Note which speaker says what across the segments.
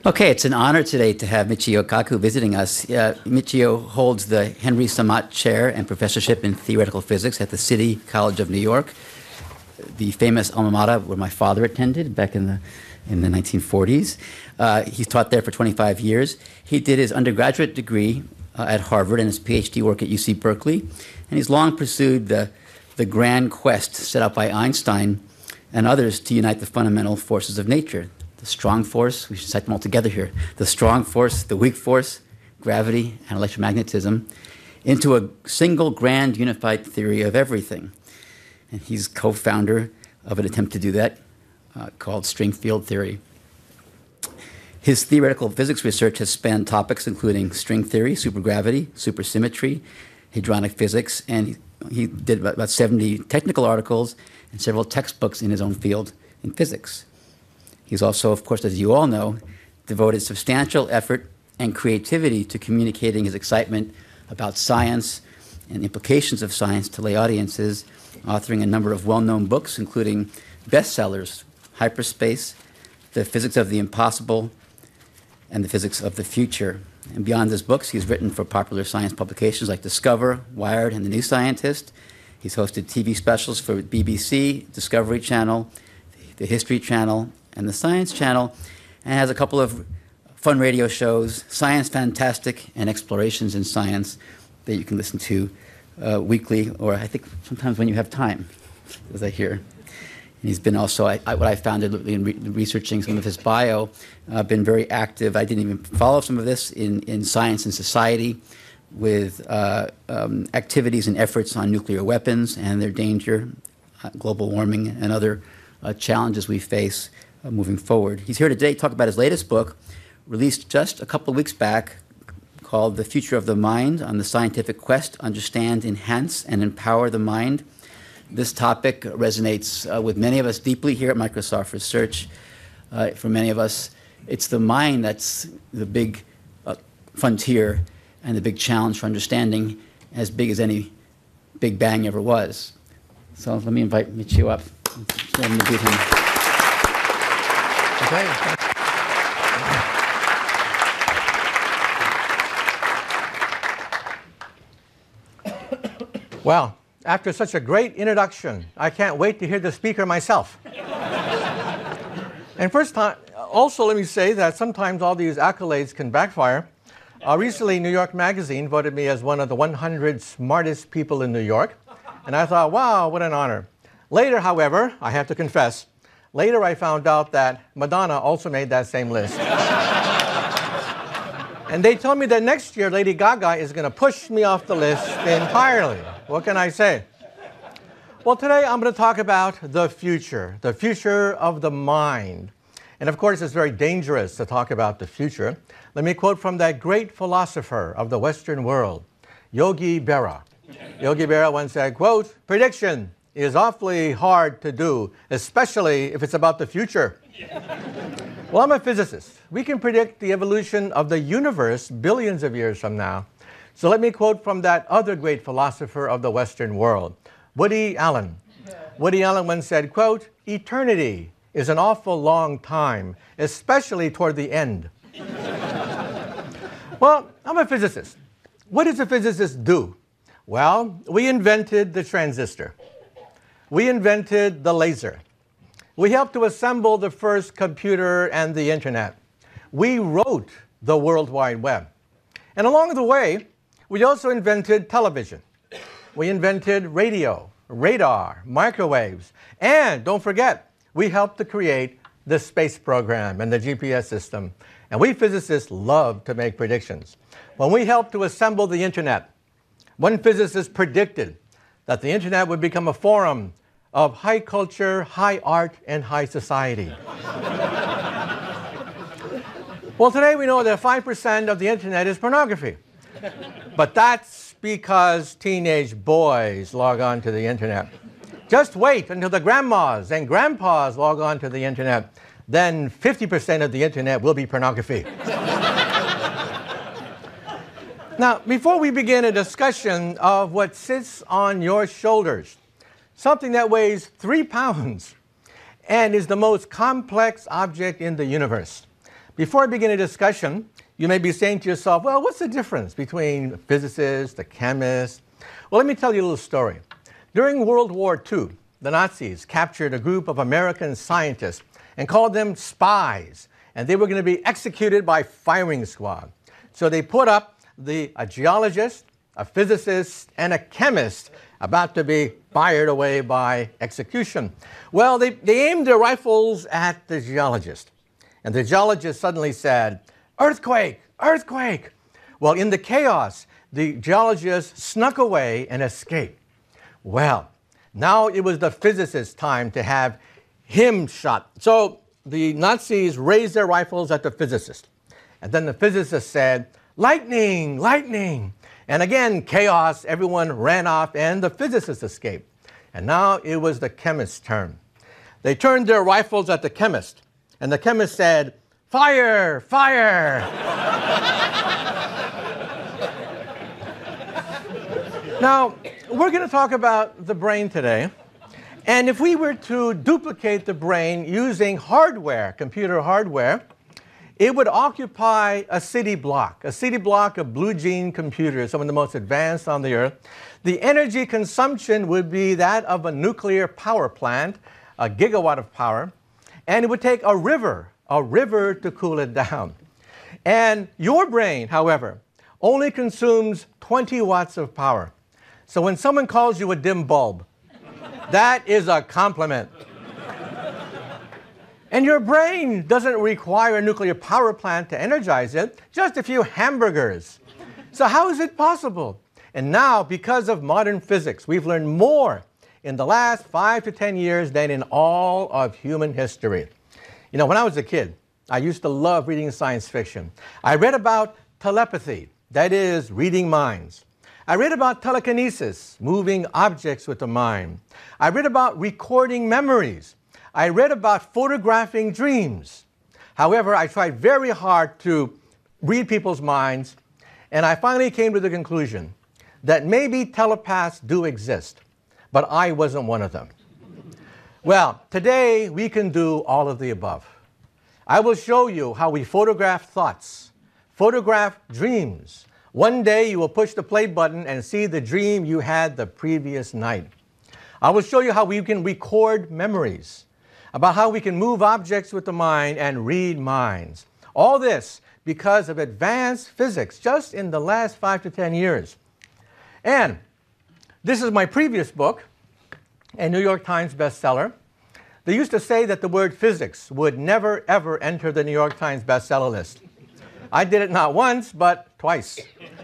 Speaker 1: Okay, it's an honor today to have Michio Kaku visiting us. Michio holds the Henry Samat Chair and Professorship in Theoretical Physics at the City College of New York, the famous alma mater where my father attended back in the 1940s. He's taught there for 25 years. He did his undergraduate degree at Harvard and his PhD work at UC Berkeley, and he's long pursued the grand quest set out by Einstein and others to unite the fundamental forces of nature. The strong force, we should cite them all together here, the strong force, the weak force, gravity, and electromagnetism, into a single grand unified theory of everything. And he's co-founder of an attempt to do that called string field theory. His theoretical physics research has spanned topics including string theory, supergravity, supersymmetry, hadronic physics, and he did about 70 technical articles and several textbooks in his own field in physics. He's also, of course, as you all know, devoted substantial effort and creativity to communicating his excitement about science and implications of science to lay audiences, authoring a number of well-known books, including bestsellers, Hyperspace, The Physics of the Impossible, and The Physics of the Future. And beyond his books, he's written for popular science publications like Discover, Wired, and The New Scientist. He's hosted TV specials for BBC, Discovery Channel, the History Channel, and the Science Channel, and has a couple of fun radio shows, Science Fantastic and Explorations in Science, that you can listen to weekly, or I think sometimes when you have time, as I hear. And he's been also, what I found in researching some of his bio, been very active. I didn't even follow some of this in Science and Society with activities and efforts on nuclear weapons and their danger, global warming, and other challenges we face moving forward. He's here today to talk about his latest book, released just a couple of weeks back, called The Future of the Mind, on the scientific quest to understand, enhance, and empower the mind. This topic resonates with many of us deeply here at Microsoft Research. For many of us, it's the mind that's the big frontier and the big challenge for understanding, as big as any Big Bang ever was. So let me invite Michio up. Let me greet him.
Speaker 2: Okay. Well, after such a great introduction, I can't wait to hear the speaker myself. And first time, also let me say that sometimes all these accolades can backfire. Recently, New York Magazine voted me as one of the 100 smartest people in New York. And I thought, wow, what an honor. Later, however, I have to confess, later I found out that Madonna also made that same list. And they told me that next year Lady Gaga is going to push me off the list entirely. What can I say? Well, today I'm going to talk about the future of the mind. And of course, it's very dangerous to talk about the future. Let me quote from that great philosopher of the Western world, Yogi Berra. Yogi Berra once said, quote, "Prediction is awfully hard to do, especially if it's about the future." Well, I'm a physicist. We can predict the evolution of the universe billions of years from now. So let me quote from that other great philosopher of the Western world, Woody Allen. Woody Allen once said, quote, "Eternity is an awful long time, especially toward the end." Well, I'm a physicist. What does a physicist do? Well, we invented the transistor. We invented the laser. We helped to assemble the first computer and the internet. We wrote the World Wide Web. And along the way, we also invented television. We invented radio, radar, microwaves, and don't forget, we helped to create the space program and the GPS system. And we physicists love to make predictions. When we helped to assemble the internet, one physicist predicted that the internet would become a forum of high culture, high art, and high society. Well, today we know that 5% of the internet is pornography. But that's because teenage boys log on to the internet. Just wait until the grandmas and grandpas log on to the internet. Then 50% of the internet will be pornography. Now, before we begin a discussion of what sits on your shoulders, something that weighs 3 pounds and is the most complex object in the universe, Before I begin a discussion, you may be saying to yourself, well, what's the difference between a physicist, a chemist? Well, let me tell you a little story. During World War II, the Nazis captured a group of American scientists and called them spies, and they were going to be executed by firing squad. So they put up a geologist, a physicist, and a chemist about to be fired away by execution. Well, they aimed their rifles at the geologist, and the geologist suddenly said, "Earthquake! Earthquake!" Well, in the chaos, the geologist snuck away and escaped. Well, now it was the physicist's time to have him shot. So the Nazis raised their rifles at the physicist. And then the physicist said, "Lightning, lightning." And again, chaos, everyone ran off, and the physicist escaped. And now it was the chemist's turn. They turned their rifles at the chemist, and the chemist said, "Fire, fire." Now, we're going to talk about the brain today. And if we were to duplicate the brain using hardware, computer hardware, it would occupy a city block of blue gene computers, some of the most advanced on the earth. The energy consumption would be that of a nuclear power plant, a gigawatt of power, and it would take a river to cool it down. And your brain, however, only consumes 20 watts of power. So when someone calls you a dim bulb, that is a compliment. And your brain doesn't require a nuclear power plant to energize it, just a few hamburgers. So how is it possible? And now, because of modern physics, we've learned more in the last 5 to 10 years than in all of human history. You know, when I was a kid, I used to love reading science fiction. I read about telepathy, that is, reading minds. I read about telekinesis, moving objects with the mind. I read about recording memories. I read about photographing dreams. However, I tried very hard to read people's minds, and I finally came to the conclusion that maybe telepaths do exist, but I wasn't one of them. Well, today we can do all of the above. I will show you how we photograph thoughts, photograph dreams. One day you will push the play button and see the dream you had the previous night. I will show you how we can record memories, about how we can move objects with the mind and read minds. All this because of advanced physics just in the last 5 to 10 years. And this is my previous book, a New York Times bestseller. They used to say that the word physics would never, ever enter the New York Times bestseller list. I did it not once, but twice.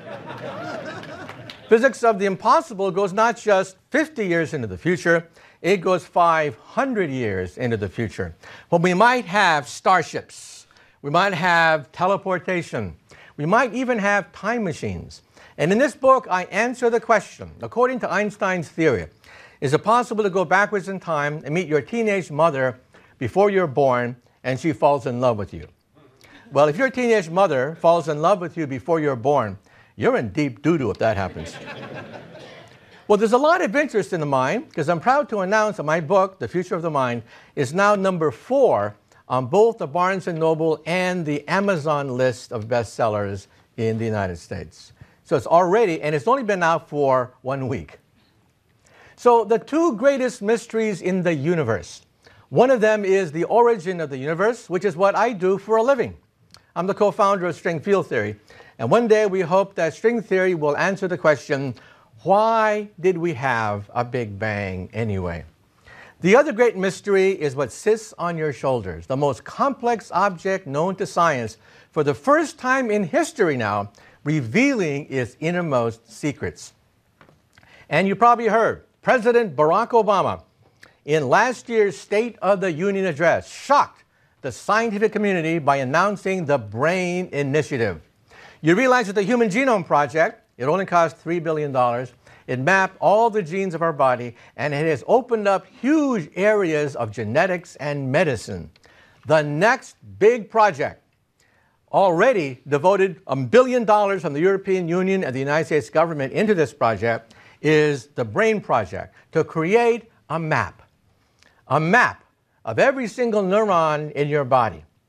Speaker 2: Physics of the impossible goes not just 50 years into the future, it goes 500 years into the future. When we might have starships, we might have teleportation, we might even have time machines. And in this book, I answer the question, according to Einstein's theory, is it possible to go backwards in time and meet your teenage mother before you're born and she falls in love with you? Well, if your teenage mother falls in love with you before you're born, you're in deep doo-doo if that happens. Well, there's a lot of interest in the mind, because I'm proud to announce that my book, The Future of the Mind, is now number 4 on both the Barnes & Noble and the Amazon list of bestsellers in the United States. So it's already, and it's only been out for 1 week. So the 2 greatest mysteries in the universe. One of them is the origin of the universe, which is what I do for a living. I'm the co-founder of string field theory. And one day we hope that string theory will answer the question, why did we have a Big Bang anyway? The other great mystery is what sits on your shoulders, the most complex object known to science for the first time in history now, revealing its innermost secrets. And you probably heard President Barack Obama in last year's State of the Union address shocked the scientific community by announcing the Brain Initiative. You realize that the Human Genome Project, it only cost $3 billion. It mapped all the genes of our body, and it has opened up huge areas of genetics and medicine. The next big project, already devoted $1 billion from the European Union and the United States government into this project, is the Brain Project, to create a map of every single neuron in your body.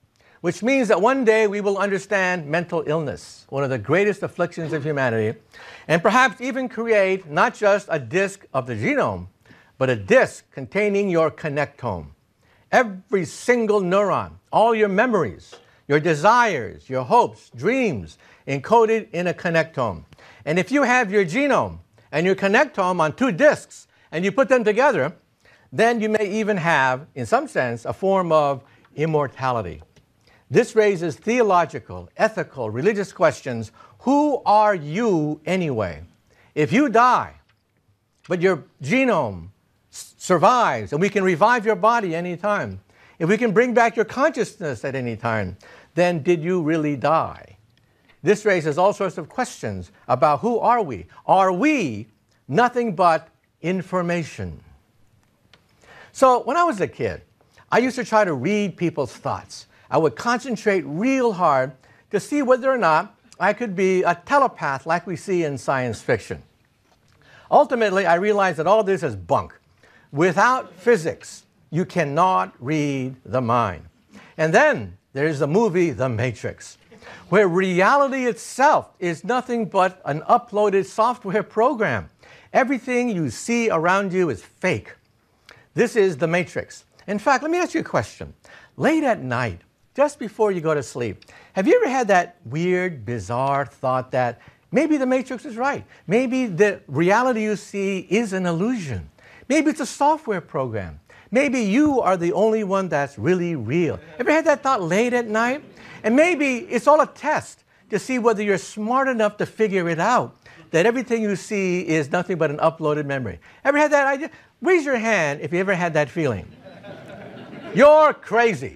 Speaker 2: which means that one day we will understand mental illness, one of the greatest afflictions of humanity, and perhaps even create not just a disk of the genome, but a disk containing your connectome. Every single neuron, all your memories, your desires, your hopes, dreams, encoded in a connectome. And if you have your genome and your connectome on two disks, and you put them together, then you may even have, in some sense, a form of immortality. This raises theological, ethical, religious questions. Who are you anyway? If you die, but your genome survives, and we can revive your body anytime, if we can bring back your consciousness at any time, then did you really die? This raises all sorts of questions about who are we? Are we nothing but information? So when I was a kid, I used to try to read people's thoughts. I would concentrate real hard to see whether or not I could be a telepath like we see in science fiction. Ultimately, I realized that all this is bunk. Without physics, you cannot read the mind. And then there's the movie The Matrix, where reality itself is nothing but an uploaded software program. Everything you see around you is fake. This is The Matrix. In fact, let me ask you a question. Late at night, just before you go to sleep, have you ever had that weird, bizarre thought that maybe The Matrix is right? Maybe the reality you see is an illusion. Maybe it's a software program. Maybe you are the only one that's really real. Ever had that thought late at night? And maybe it's all a test to see whether you're smart enough to figure it out, that everything you see is nothing but an uploaded memory. Ever had that idea? Raise your hand if you ever had that feeling. You're crazy.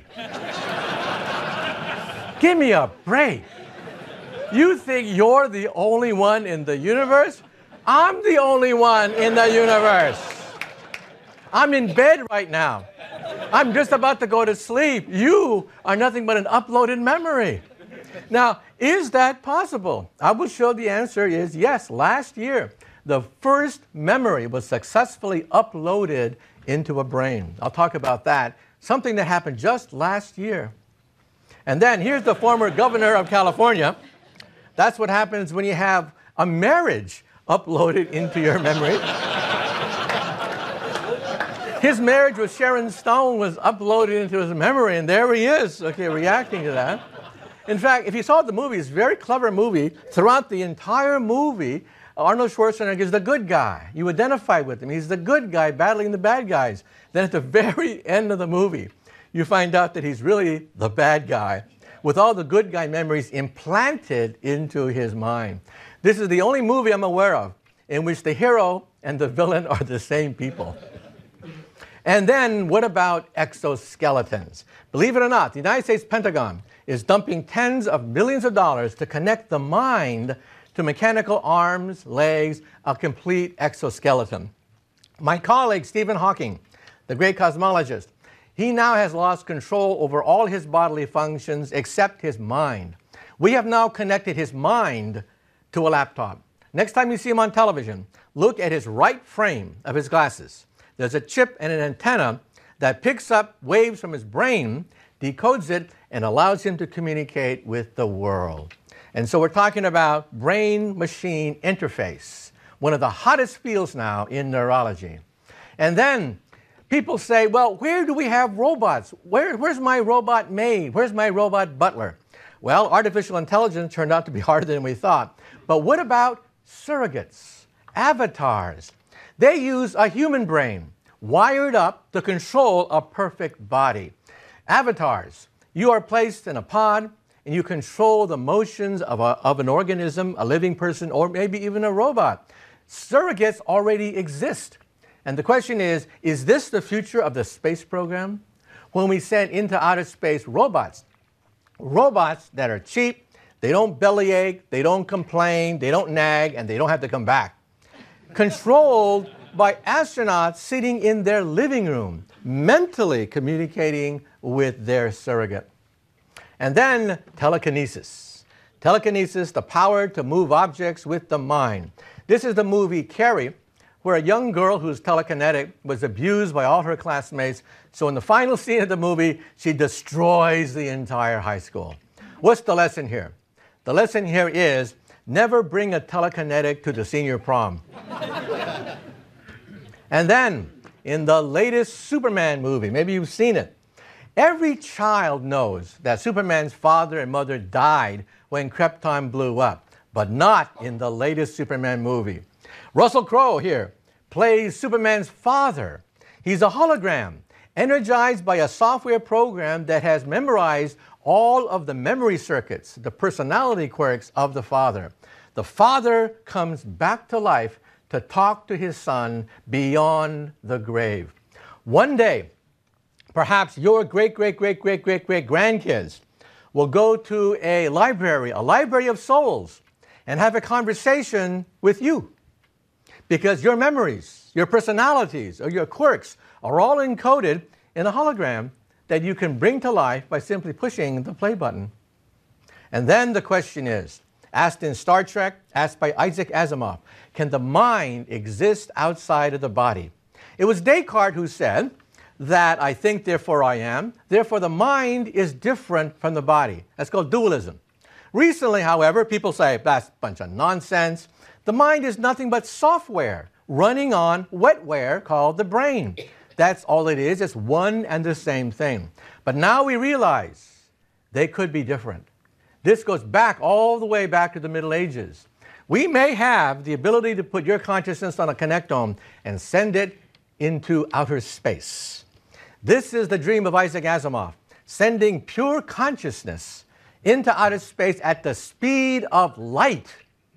Speaker 2: Give me a break. You think you're the only one in the universe? I'm the only one in the universe. I'm in bed right now. I'm just about to go to sleep. You are nothing but an uploaded memory. Now, is that possible? I will show the answer is yes. Last year, the first memory was successfully uploaded into a brain. I'll talk about that. Something that happened just last year. And then here's the former governor of California. That's what happens when you have a marriage uploaded into your memory. His marriage with Sharon Stone was uploaded into his memory, and there he is, okay, reacting to that. In fact, if you saw the movie, it's a very clever movie. Throughout the entire movie, Arnold Schwarzenegger is the good guy. You identify with him. He's the good guy battling the bad guys. Then at the very end of the movie, you find out that he's really the bad guy with all the good guy memories implanted into his mind. This is the only movie I'm aware of in which the hero and the villain are the same people. And then what about exoskeletons? Believe it or not, the United States Pentagon is dumping tens of millions of dollars to connect the mind to mechanical arms, legs, a complete exoskeleton. My colleague, Stephen Hawking, the great cosmologist, he now has lost control over all his bodily functions except his mind. We have now connected his mind to a laptop. Next time you see him on television, look at his right frame of his glasses. There's a chip and an antenna that picks up waves from his brain, decodes it, and allows him to communicate with the world. And so we're talking about brain-machine interface, one of the hottest fields now in neurology. And then people say, well, where do we have robots? Where's my robot maid? Where's my robot butler? Well, artificial intelligence turned out to be harder than we thought. But what about surrogates, avatars? They use a human brain wired up to control a perfect body. Avatars, you are placed in a pod and you control the motions of an organism, a living person, or maybe even a robot. Surrogates already exist. And the question is this the future of the space program? When we send into outer space robots that are cheap, they don't bellyache, they don't complain, they don't nag, and they don't have to come back. Controlled by astronauts sitting in their living room, mentally communicating with their surrogate. And then telekinesis. Telekinesis, the power to move objects with the mind. This is the movie Carrie, where a young girl who's telekinetic was abused by all her classmates. So in the final scene of the movie, she destroys the entire high school. What's the lesson here? The lesson here is never bring a telekinetic to the senior prom. And then, in the latest Superman movie, maybe you've seen it, every child knows that Superman's father and mother died when Krypton blew up, but not in the latest Superman movie. Russell Crowe here plays Superman's father. He's a hologram, energized by a software program that has memorized all of the memory circuits, the personality quirks of the father. The father comes back to life to talk to his son beyond the grave. One day, perhaps your great-great-great-great-great-great-grandkids will go to a library of souls, and have a conversation with you. Because your memories, your personalities, or your quirks are all encoded in a hologram that you can bring to life by simply pushing the play button. And then the question is, asked in Star Trek, asked by Isaac Asimov, can the mind exist outside of the body? It was Descartes who said that I think, therefore I am. Therefore, the mind is different from the body. That's called dualism. Recently, however, people say that's a bunch of nonsense. The mind is nothing but software running on wetware called the brain. That's all it is. It's one and the same thing. But now we realize they could be different. This goes back all the way back to the Middle Ages. We may have the ability to put your consciousness on a connectome and send it into outer space. This is the dream of Isaac Asimov, sending pure consciousness into outer space at the speed of light.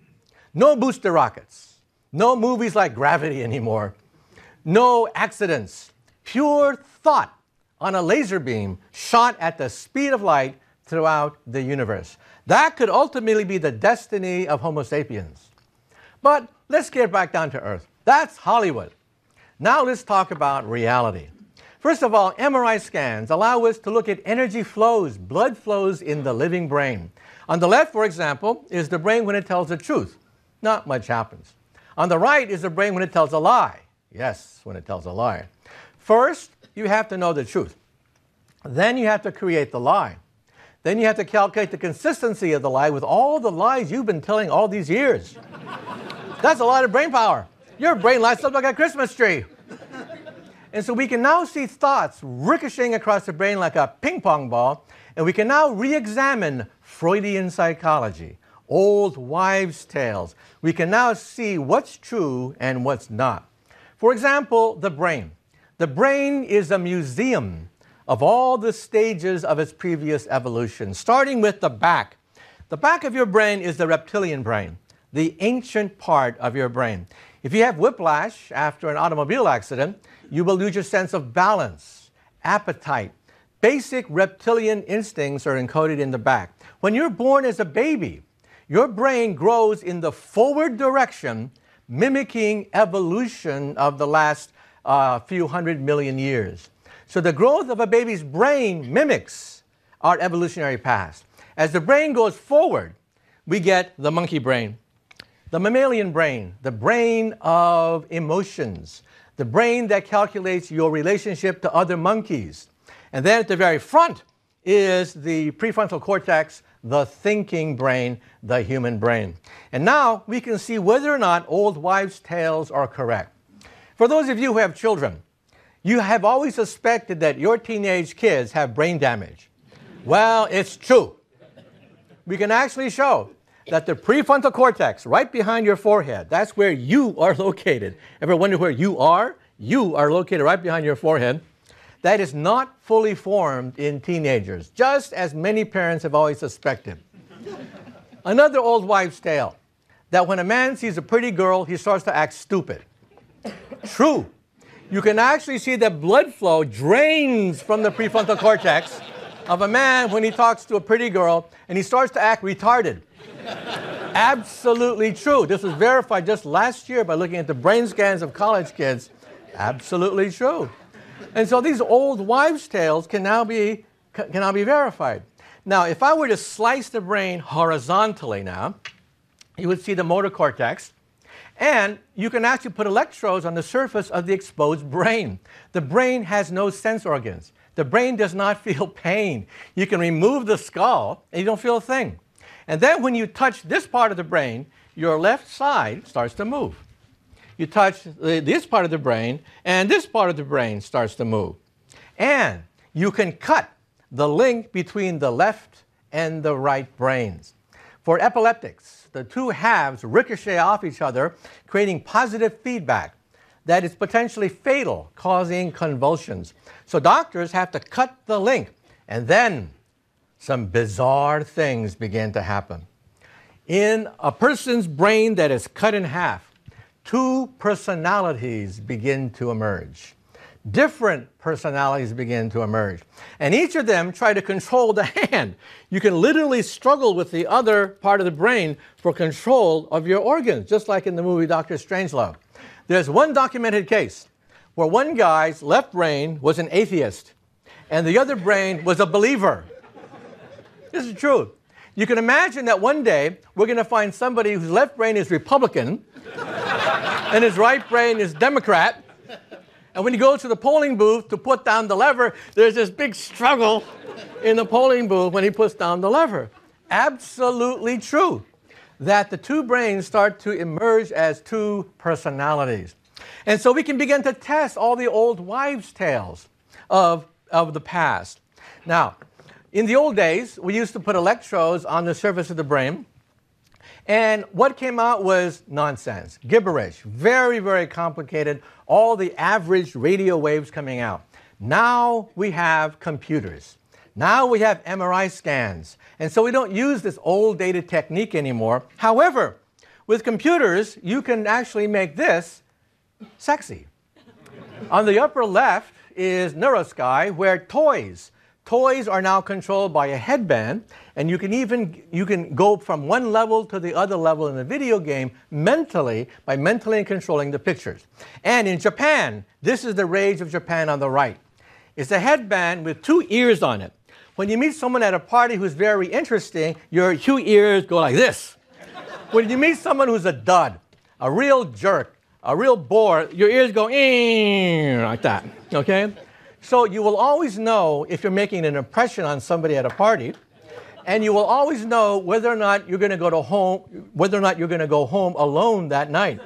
Speaker 2: No booster rockets, no movies like Gravity anymore, no accidents, pure thought on a laser beam shot at the speed of light throughout the universe. That could ultimately be the destiny of Homo sapiens. But let's get back down to earth. That's Hollywood. Now let's talk about reality. First of all, MRI scans allow us to look at energy flows, blood flows in the living brain. On the left, for example, is the brain when it tells the truth. Not much happens. On the right is the brain when it tells a lie. Yes, when it tells a lie. First, you have to know the truth. Then you have to create the lie. Then you have to calculate the consistency of the lie with all the lies you've been telling all these years. That's a lot of brain power. Your brain lights up like a Christmas tree. And so we can now see thoughts ricocheting across the brain like a ping pong ball, and we can now re-examine Freudian psychology, old wives' tales. We can now see what's true and what's not. For example, the brain. The brain is a museum of all the stages of its previous evolution, starting with the back. The back of your brain is the reptilian brain, the ancient part of your brain. If you have whiplash after an automobile accident, you will lose your sense of balance, appetite. Basic reptilian instincts are encoded in the back. When you're born as a baby, your brain grows in the forward direction, mimicking evolution of the last few 100 million years. So the growth of a baby's brain mimics our evolutionary past. As the brain goes forward, we get the monkey brain, the mammalian brain, the brain of emotions, the brain that calculates your relationship to other monkeys. And then at the very front is the prefrontal cortex, the thinking brain, the human brain. And now we can see whether or not old wives' tales are correct. For those of you who have children, you have always suspected that your teenage kids have brain damage. Well, it's true. We can actually show that the prefrontal cortex, right behind your forehead, that's where you are located. Ever wonder where you are? You are located right behind your forehead. That is not fully formed in teenagers, just as many parents have always suspected. Another old wives' tale, that when a man sees a pretty girl, he starts to act stupid. True. You can actually see that blood flow drains from the prefrontal cortex of a man when he talks to a pretty girl, and he starts to act retarded. Absolutely true. This was verified just last year by looking at the brain scans of college kids. Absolutely true. And so these old wives' tales can now be verified. Now, if I were to slice the brain horizontally now, you would see the motor cortex. And you can actually put electrodes on the surface of the exposed brain. The brain has no sense organs. The brain does not feel pain. You can remove the skull and you don't feel a thing. And then when you touch this part of the brain, your left side starts to move. You touch this part of the brain, and this part of the brain starts to move. And you can cut the link between the left and the right brains. For epileptics, the two halves ricochet off each other, creating positive feedback that is potentially fatal, causing convulsions. So doctors have to cut the link, and then some bizarre things begin to happen. In a person's brain that is cut in half, two personalities begin to emerge. Different personalities begin to emerge. And each of them try to control the hand. You can literally struggle with the other part of the brain for control of your organs, just like in the movie Dr. Strangelove. There's one documented case where one guy's left brain was an atheist and the other brain was a believer. This is true. You can imagine that one day we're going to find somebody whose left brain is Republican and his right brain is Democrat. And when he goes to the polling booth to put down the lever, there's this big struggle in the polling booth when he puts down the lever. Absolutely true that the two brains start to emerge as two personalities. And so we can begin to test all the old wives' tales of the past. Now, in the old days, we used to put electrodes on the surface of the brain. And what came out was nonsense, gibberish, very, very complicated, all the average radio waves coming out. Now we have computers. Now we have MRI scans. And so we don't use this old dated technique anymore. However, with computers, you can actually make this sexy. On the upper left is Neurosky, where toys are now controlled by a headband, and you can go from one level to the other level in the video game mentally by mentally controlling the pictures. And in Japan, this is the rage of Japan on the right. It's a headband with two ears on it. When you meet someone at a party who's very interesting, your two ears go like this. When you meet someone who's a dud, a real jerk, a real bore, your ears go like that, okay? So you will always know if you're making an impression on somebody at a party, and you will always know whether or not you're going to go home alone that night.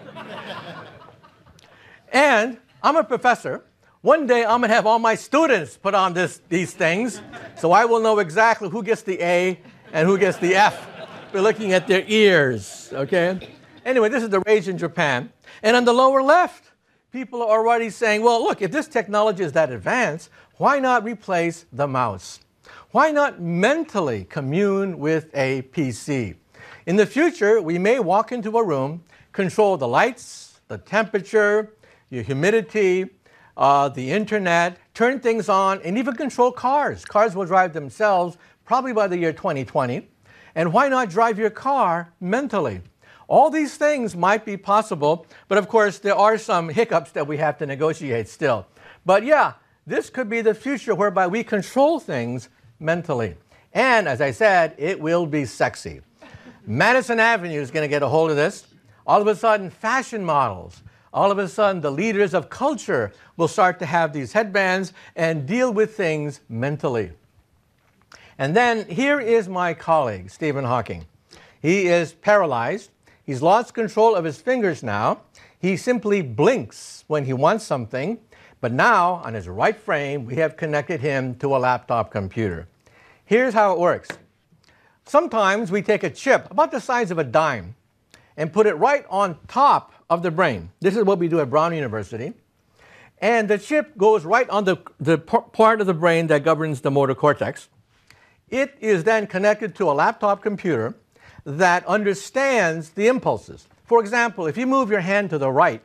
Speaker 2: And I'm a professor. One day I'm going to have all my students put on these things, so I will know exactly who gets the A and who gets the F. We're looking at their ears, okay? Anyway, this is the rage in Japan. And on the lower left, people are already saying, well, look, if this technology is that advanced, why not replace the mouse? Why not mentally commune with a PC? In the future, we may walk into a room, control the lights, the temperature, your humidity, the internet, turn things on, and even control cars. Cars will drive themselves probably by the year 2020. And why not drive your car mentally? All these things might be possible, but of course there are some hiccups that we have to negotiate still. But yeah, this could be the future whereby we control things mentally. And as I said, it will be sexy. Madison Avenue is going to get a hold of this. All of a sudden, fashion models, all of a sudden the leaders of culture will start to have these headbands and deal with things mentally. And then here is my colleague, Stephen Hawking. He is paralyzed. He's lost control of his fingers now. He simply blinks when he wants something. But now, on his right frame, we have connected him to a laptop computer. Here's how it works. Sometimes we take a chip about the size of a dime and put it right on top of the brain. This is what we do at Brown University. And the chip goes right on the part of the brain that governs the motor cortex. It is then connected to a laptop computer that understands the impulses. For example, if you move your hand to the right,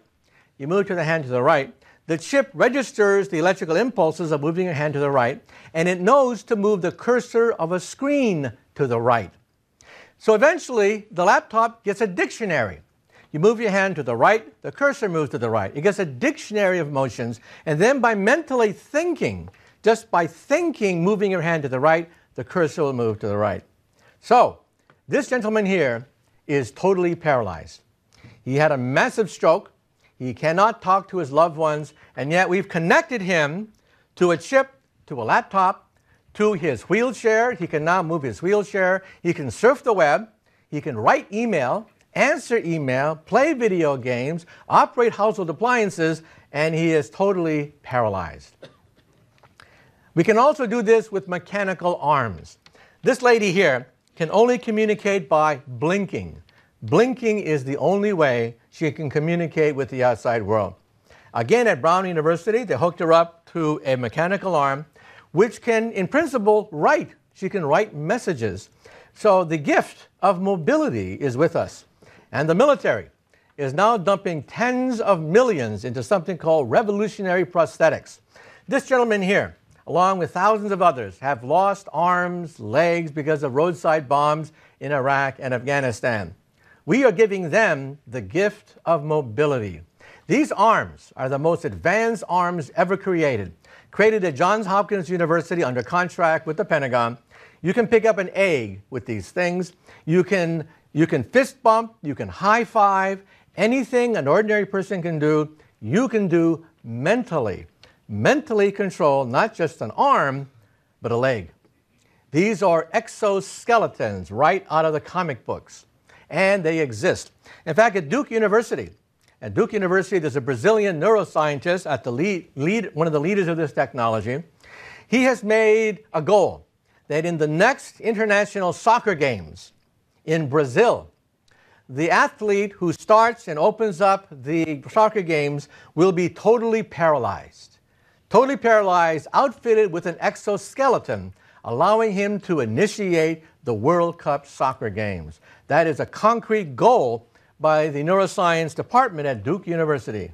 Speaker 2: the chip registers the electrical impulses of moving your hand to the right, and it knows to move the cursor of a screen to the right. So eventually, the laptop gets a dictionary. You move your hand to the right, the cursor moves to the right. It gets a dictionary of motions, and then by mentally thinking, just by thinking, moving your hand to the right, the cursor will move to the right. So, this gentleman here is totally paralyzed. He had a massive stroke. He cannot talk to his loved ones, and yet we've connected him to a chip, to a laptop, to his wheelchair. He can now move his wheelchair. He can surf the web. He can write email, answer email, play video games, operate household appliances, and he is totally paralyzed. We can also do this with mechanical arms. This lady here can only communicate by blinking. Blinking is the only way she can communicate with the outside world. Again, at Brown University, they hooked her up to a mechanical arm, which can, in principle, write. She can write messages. So the gift of mobility is with us. And the military is now dumping tens of millions into something called revolutionary prosthetics. This gentleman here, along with thousands of others, have lost arms, legs because of roadside bombs in Iraq and Afghanistan. We are giving them the gift of mobility. These arms are the most advanced arms ever created at Johns Hopkins University under contract with the Pentagon. You can pick up an egg with these things. You can fist bump, you can high five, anything an ordinary person can do, you can do mentally. Mentally control not just an arm, but a leg. These are exoskeletons right out of the comic books, and they exist. In fact, at Duke University, there's a Brazilian neuroscientist at the one of the leaders of this technology. He has made a goal that in the next international soccer games in Brazil, the athlete who starts and opens up the soccer games will be totally paralyzed. Totally paralyzed, outfitted with an exoskeleton, allowing him to initiate the World Cup soccer games. That is a concrete goal by the neuroscience department at Duke University.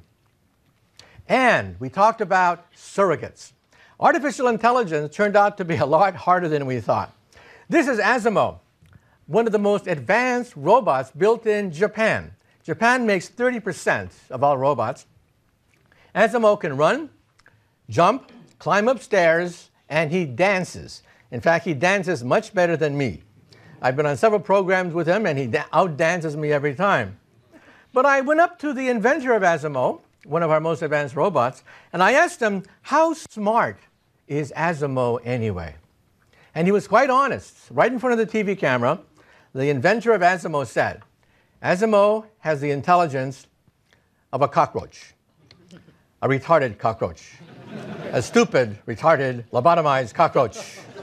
Speaker 2: And we talked about surrogates. Artificial intelligence turned out to be a lot harder than we thought. This is Asimo, one of the most advanced robots built in Japan. Japan makes 30% of all robots. Asimo can run, jump, climb upstairs, and he dances. In fact, he dances much better than me. I've been on several programs with him, and he outdances me every time. But I went up to the inventor of Asimo, one of our most advanced robots, and I asked him, how smart is Asimo anyway? And he was quite honest. Right in front of the TV camera, the inventor of Asimo said, Asimo has the intelligence of a cockroach, a retarded cockroach, a stupid, retarded, lobotomized cockroach.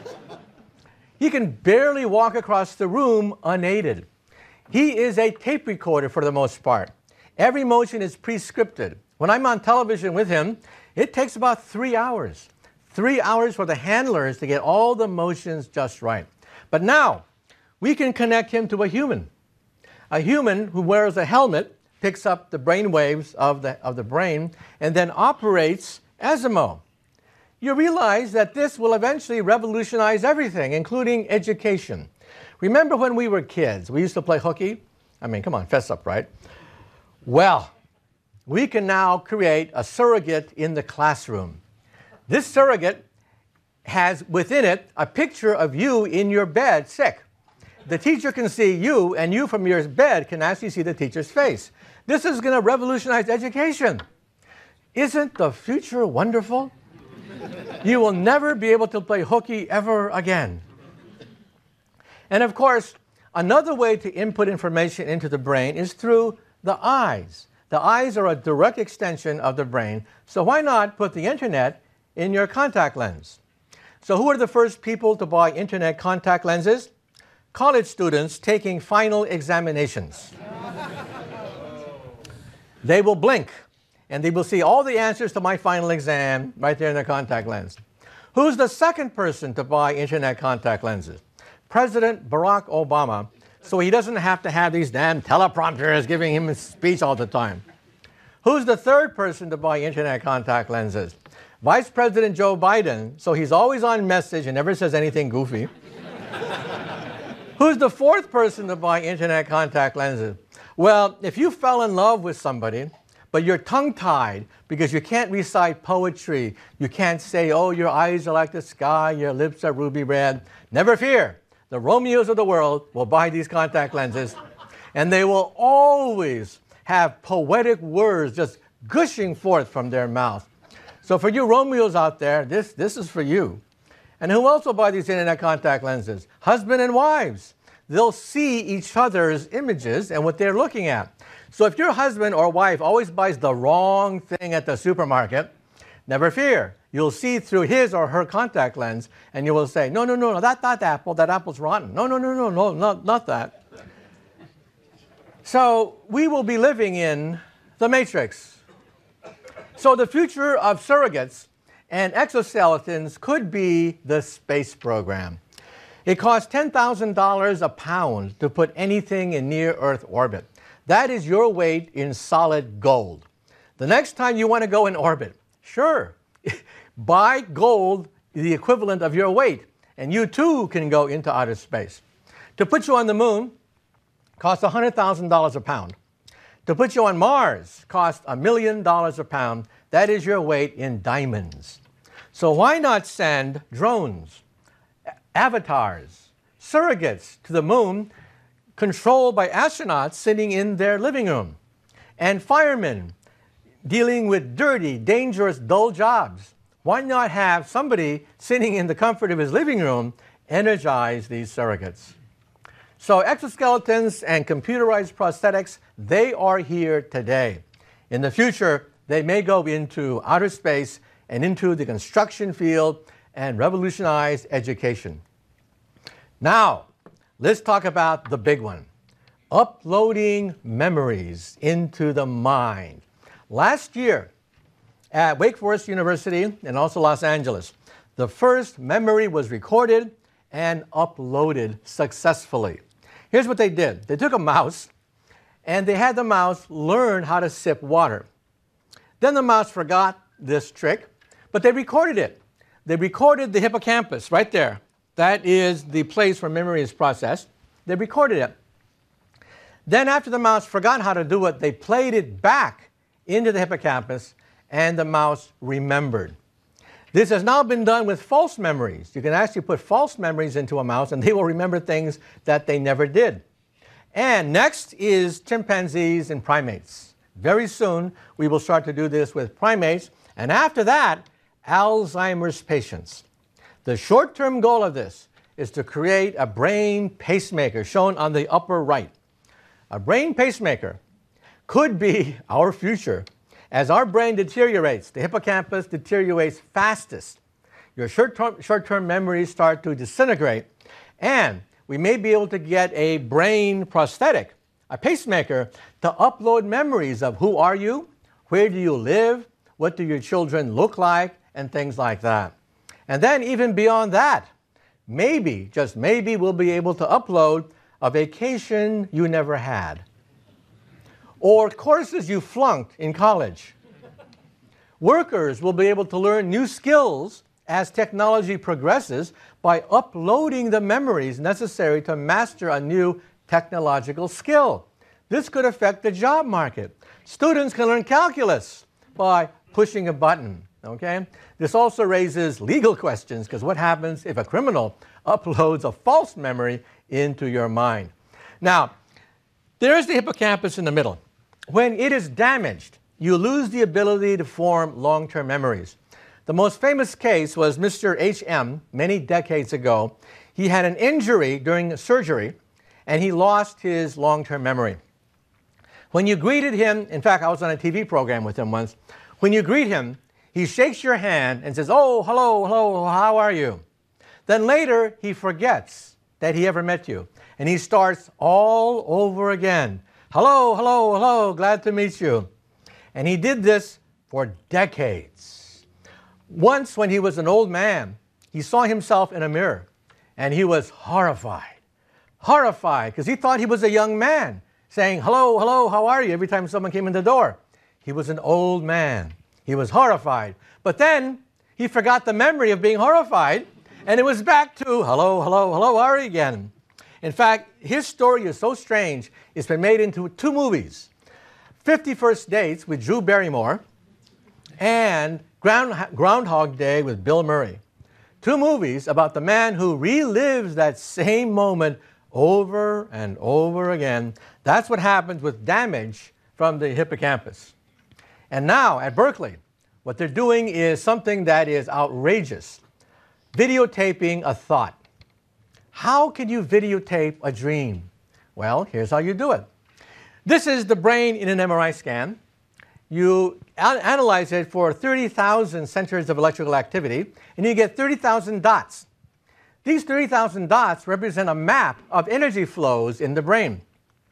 Speaker 2: He can barely walk across the room unaided. He is a tape recorder for the most part. Every motion is pre-scripted. When I'm on television with him, it takes about 3 hours. 3 hours for the handlers to get all the motions just right. But now, we can connect him to a human who wears a helmet, picks up the brain waves of the brain, and then operates Asimo. You realize that this will eventually revolutionize everything, including education. Remember when we were kids, we used to play hooky? I mean, come on, fess up, right? Well, we can now create a surrogate in the classroom. This surrogate has within it a picture of you in your bed, sick. The teacher can see you, and you from your bed can actually see the teacher's face. This is going to revolutionize education. Isn't the future wonderful? You will never be able to play hooky ever again. And of course, another way to input information into the brain is through the eyes. The eyes are a direct extension of the brain, so why not put the internet in your contact lens? So who are the first people to buy internet contact lenses? College students taking final examinations. They will blink, and they will see all the answers to my final exam right there in their contact lens. Who's the second person to buy internet contact lenses? President Barack Obama, so he doesn't have to have these damn teleprompters giving him a speech all the time. Who's the third person to buy internet contact lenses? Vice President Joe Biden, so he's always on message and never says anything goofy. Who's the fourth person to buy internet contact lenses? Well, if you fell in love with somebody, but you're tongue-tied because you can't recite poetry, you can't say, oh, your eyes are like the sky, your lips are ruby red, never fear. The Romeos of the world will buy these contact lenses, and they will always have poetic words just gushing forth from their mouth. So for you Romeos out there, this is for you. And who else will buy these internet contact lenses? Husband and wives. They'll see each other's images and what they're looking at. So if your husband or wife always buys the wrong thing at the supermarket, never fear. You'll see through his or her contact lens, and you will say, no, no, no, that apple, that apple's rotten. No, no, no, no, no, not that. So we will be living in the Matrix. So the future of surrogates and exoskeletons could be the space program. It costs $10,000 a pound to put anything in near-Earth orbit. That is your weight in solid gold. The next time you want to go in orbit, sure, buy gold the equivalent of your weight, and you too can go into outer space. To put you on the moon costs $100,000 a pound. To put you on Mars costs $1 million a pound. That is your weight in diamonds. So why not send drones, avatars, surrogates to the moon controlled by astronauts sitting in their living room, and firemen dealing with dirty, dangerous, dull jobs? Why not have somebody sitting in the comfort of his living room energize these surrogates? So exoskeletons and computerized prosthetics, they are here today. In the future, they may go into outer space and into the construction field and revolutionize education. Now, let's talk about the big one, uploading memories into the mind. Last year, at Wake Forest University and also Los Angeles, the first memory was recorded and uploaded successfully. Here's what they did. They took a mouse and they had the mouse learn how to sip water. Then the mouse forgot this trick, but they recorded it. They recorded the hippocampus right there. That is the place where memory is processed. They recorded it. Then after the mouse forgot how to do it, they played it back into the hippocampus, and the mouse remembered. This has now been done with false memories. You can actually put false memories into a mouse, and they will remember things that they never did. And next is chimpanzees and primates. Very soon, we will start to do this with primates, and after that, Alzheimer's patients. The short-term goal of this is to create a brain pacemaker, shown on the upper right. A brain pacemaker could be our future. As our brain deteriorates, the hippocampus deteriorates fastest. Your short-term memories start to disintegrate, and we may be able to get a brain prosthetic, a pacemaker, to upload memories of who are you, where do you live, what do your children look like, and things like that. And then even beyond that, maybe, just maybe, we'll be able to upload a vacation you never had, or courses you flunked in college. Workers will be able to learn new skills as technology progresses by uploading the memories necessary to master a new technological skill. This could affect the job market. Students can learn calculus by pushing a button, okay? This also raises legal questions, because what happens if a criminal uploads a false memory into your mind? Now, there's the hippocampus in the middle. When it is damaged, you lose the ability to form long-term memories. The most famous case was Mr. H.M. many decades ago. He had an injury during surgery, and he lost his long-term memory. When you greeted him, in fact, I was on a TV program with him once. When you greet him, he shakes your hand and says, "Oh, hello, hello, how are you?" Then later, he forgets that he ever met you, and he starts all over again. "Hello, hello, hello, glad to meet you." And he did this for decades. Once, when he was an old man, he saw himself in a mirror, and he was horrified. Horrified, because he thought he was a young man, saying, "Hello, hello, how are you?" every time someone came in the door. He was an old man. He was horrified. But then he forgot the memory of being horrified, and it was back to hello, hello, hello, how are you again? In fact, his story is so strange, it's been made into 2 movies. 50 First Dates with Drew Barrymore and Groundhog Day with Bill Murray. 2 movies about the man who relives that same moment over and over again. That's what happens with damage from the hippocampus. And now at Berkeley, what they're doing is something that is outrageous. Videotaping a thought. How can you videotape a dream? Well, here's how you do it. This is the brain in an MRI scan. You analyze it for 30,000 centers of electrical activity, and you get 30,000 dots. These 30,000 dots represent a map of energy flows in the brain.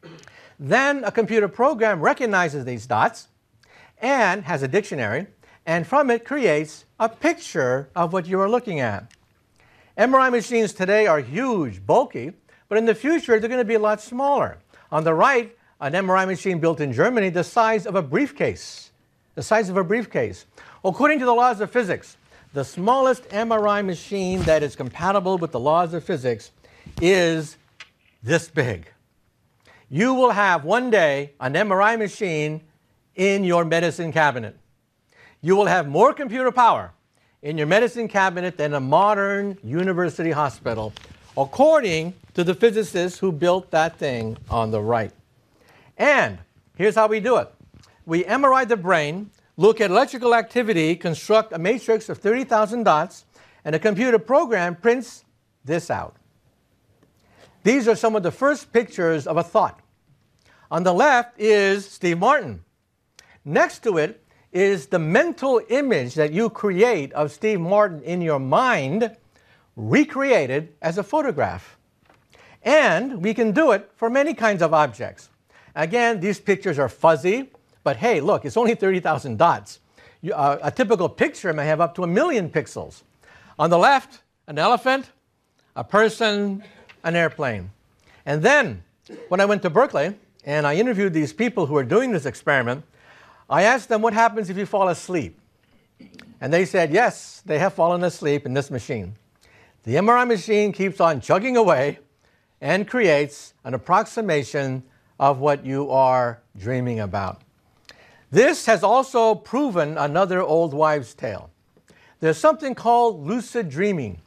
Speaker 2: Then a computer program recognizes these dots and has a dictionary, and from it creates a picture of what you are looking at. MRI machines today are huge, bulky, but in the future they're going to be a lot smaller. On the right, an MRI machine built in Germany the size of a briefcase. The size of a briefcase. According to the laws of physics, the smallest MRI machine that is compatible with the laws of physics is this big. You will have one day an MRI machine in your medicine cabinet. You will have more computer power in your medicine cabinet than a modern university hospital, according to the physicists who built that thing on the right. And here's how we do it. We MRI the brain, look at electrical activity, construct a matrix of 30,000 dots, and a computer program prints this out. These are some of the first pictures of a thought. On the left is Steve Martin. Next to it is the mental image that you create of Steve Martin in your mind, recreated as a photograph. And we can do it for many kinds of objects. Again, these pictures are fuzzy, but hey, look, it's only 30,000 dots. A typical picture may have up to 1,000,000 pixels. On the left, an elephant, a person, an airplane. And then, when I went to Berkeley and I interviewed these people who are doing this experiment, I asked them what happens if you fall asleep. And they said, yes, they have fallen asleep in this machine. The MRI machine keeps on chugging away and creates an approximation of what you are dreaming about. This has also proven another old wives' tale. There's something called lucid dreaming.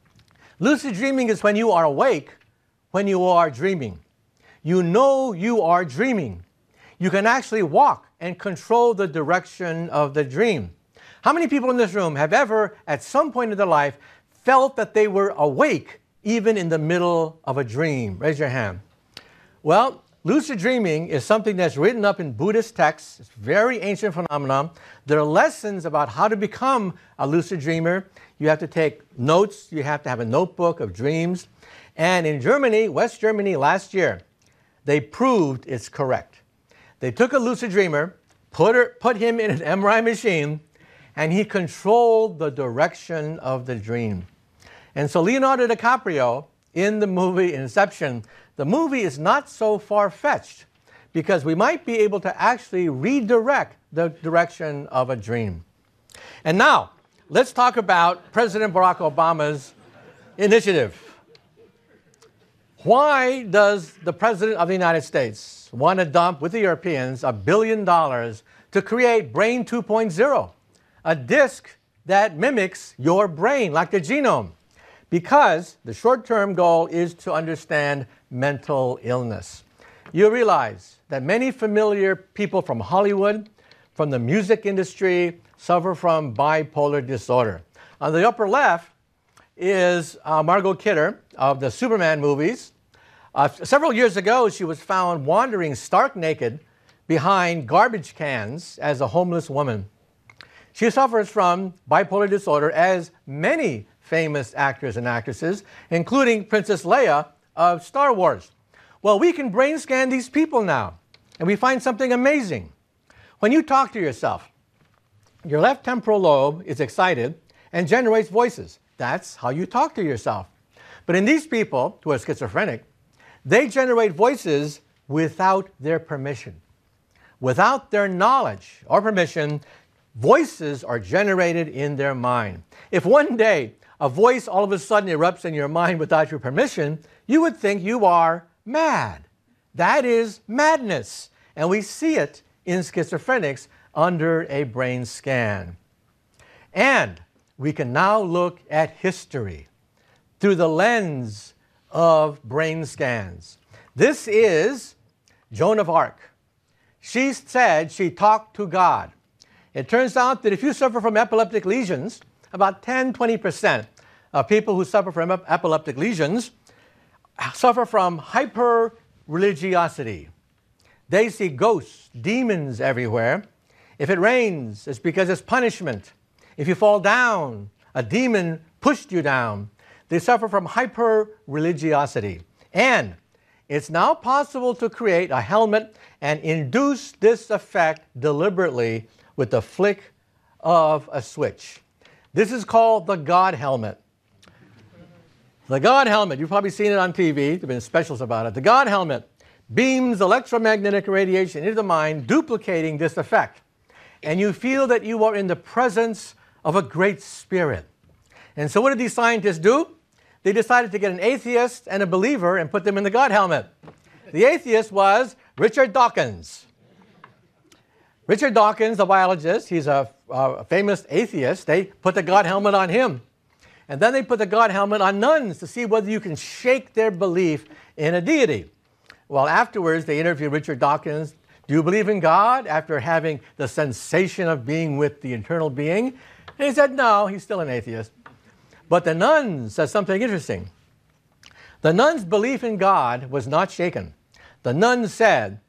Speaker 2: Lucid dreaming is when you are awake, when you are dreaming. You know you are dreaming. You can actually walk and control the direction of the dream. How many people in this room have ever, at some point in their life, felt that they were awake even in the middle of a dream? Raise your hand. Well, lucid dreaming is something that's written up in Buddhist texts. It's a very ancient phenomenon. There are lessons about how to become a lucid dreamer. You have to take notes. You have to have a notebook of dreams. And in Germany, West Germany, last year, they proved it's correct. They took a lucid dreamer, put him in an MRI machine, and he controlled the direction of the dream. And so Leonardo DiCaprio, in the movie Inception, the movie is not so far-fetched because we might be able to actually redirect the direction of a dream. And now, let's talk about President Barack Obama's initiative. Why does the President of the United States want to dump with the Europeans $1 billion to create Brain 2.0, a disk that mimics your brain, like the genome? Because the short-term goal is to understand mental illness. You realize that many familiar people from Hollywood, from the music industry, suffer from bipolar disorder. On the upper left is Margot Kidder of the Superman movies. Several years ago, she was found wandering stark naked behind garbage cans as a homeless woman. She suffers from bipolar disorder, as many famous actors and actresses, including Princess Leia of Star Wars. Well, we can brain scan these people now, and we find something amazing. When you talk to yourself, your left temporal lobe is excited and generates voices. That's how you talk to yourself. But in these people who are schizophrenic, they generate voices without their permission. Without their knowledge or permission, voices are generated in their mind. If one day a voice all of a sudden erupts in your mind without your permission, you would think you are mad. That is madness. And we see it in schizophrenics under a brain scan. And we can now look at history through the lens of brain scans. This is Joan of Arc. She said she talked to God. It turns out that if you suffer from epileptic lesions, about 10-20% of people who suffer from epileptic lesions suffer from hyper-religiosity. They see ghosts, demons everywhere. If it rains, it's because it's punishment. If you fall down, a demon pushed you down. They suffer from hyper-religiosity. And it's now possible to create a helmet and induce this effect deliberately with the flick of a switch. This is called the God helmet. The God helmet, you've probably seen it on TV. There have been specials about it. The God helmet beams electromagnetic radiation into the mind, duplicating this effect. And you feel that you are in the presence of a great spirit. And so what did these scientists do? They decided to get an atheist and a believer and put them in the God helmet. The atheist was Richard Dawkins. Richard Dawkins, the biologist, he's a famous atheist. They put the God helmet on him. And then they put the God helmet on nuns to see whether you can shake their belief in a deity. Well, afterwards, they interviewed Richard Dawkins. Do you believe in God? After having the sensation of being with the eternal being. And he said, no, he's still an atheist. But the nuns said something interesting. The nuns' belief in God was not shaken. The nuns said,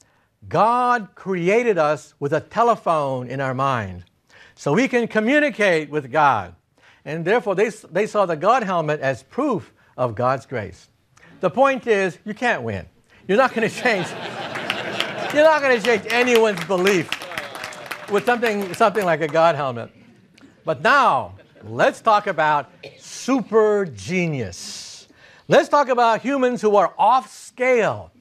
Speaker 2: God created us with a telephone in our mind, so we can communicate with God. And therefore, they saw the God helmet as proof of God's grace. The point is, you can't win. You're not going to change. You're not going to change anyone's belief with something like a God helmet. But now, let's talk about super genius. Let's talk about humans who are off scale,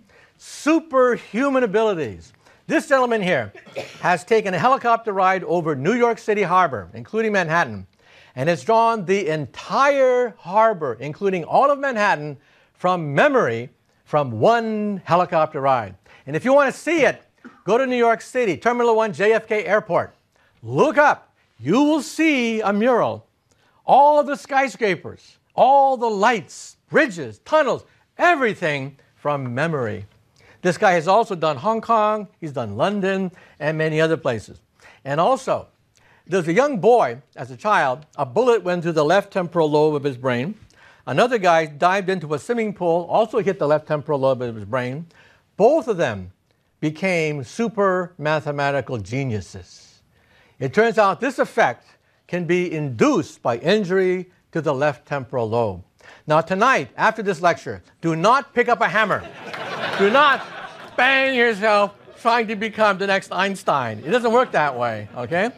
Speaker 2: superhuman abilities. This gentleman here has taken a helicopter ride over New York City Harbor, including Manhattan, and has drawn the entire harbor, including all of Manhattan, from memory from one helicopter ride. And if you want to see it, go to New York City, Terminal 1 JFK Airport. Look up. You will see a mural. All of the skyscrapers, all the lights, bridges, tunnels, everything from memory. This guy has also done Hong Kong, he's done London, and many other places. And also, there's a young boy, as a child, a bullet went through the left temporal lobe of his brain. Another guy dived into a swimming pool, also hit the left temporal lobe of his brain. Both of them became super mathematical geniuses. It turns out this effect can be induced by injury to the left temporal lobe. Now tonight, after this lecture, do not pick up a hammer. Do not bang yourself trying to become the next Einstein. It doesn't work that way, okay?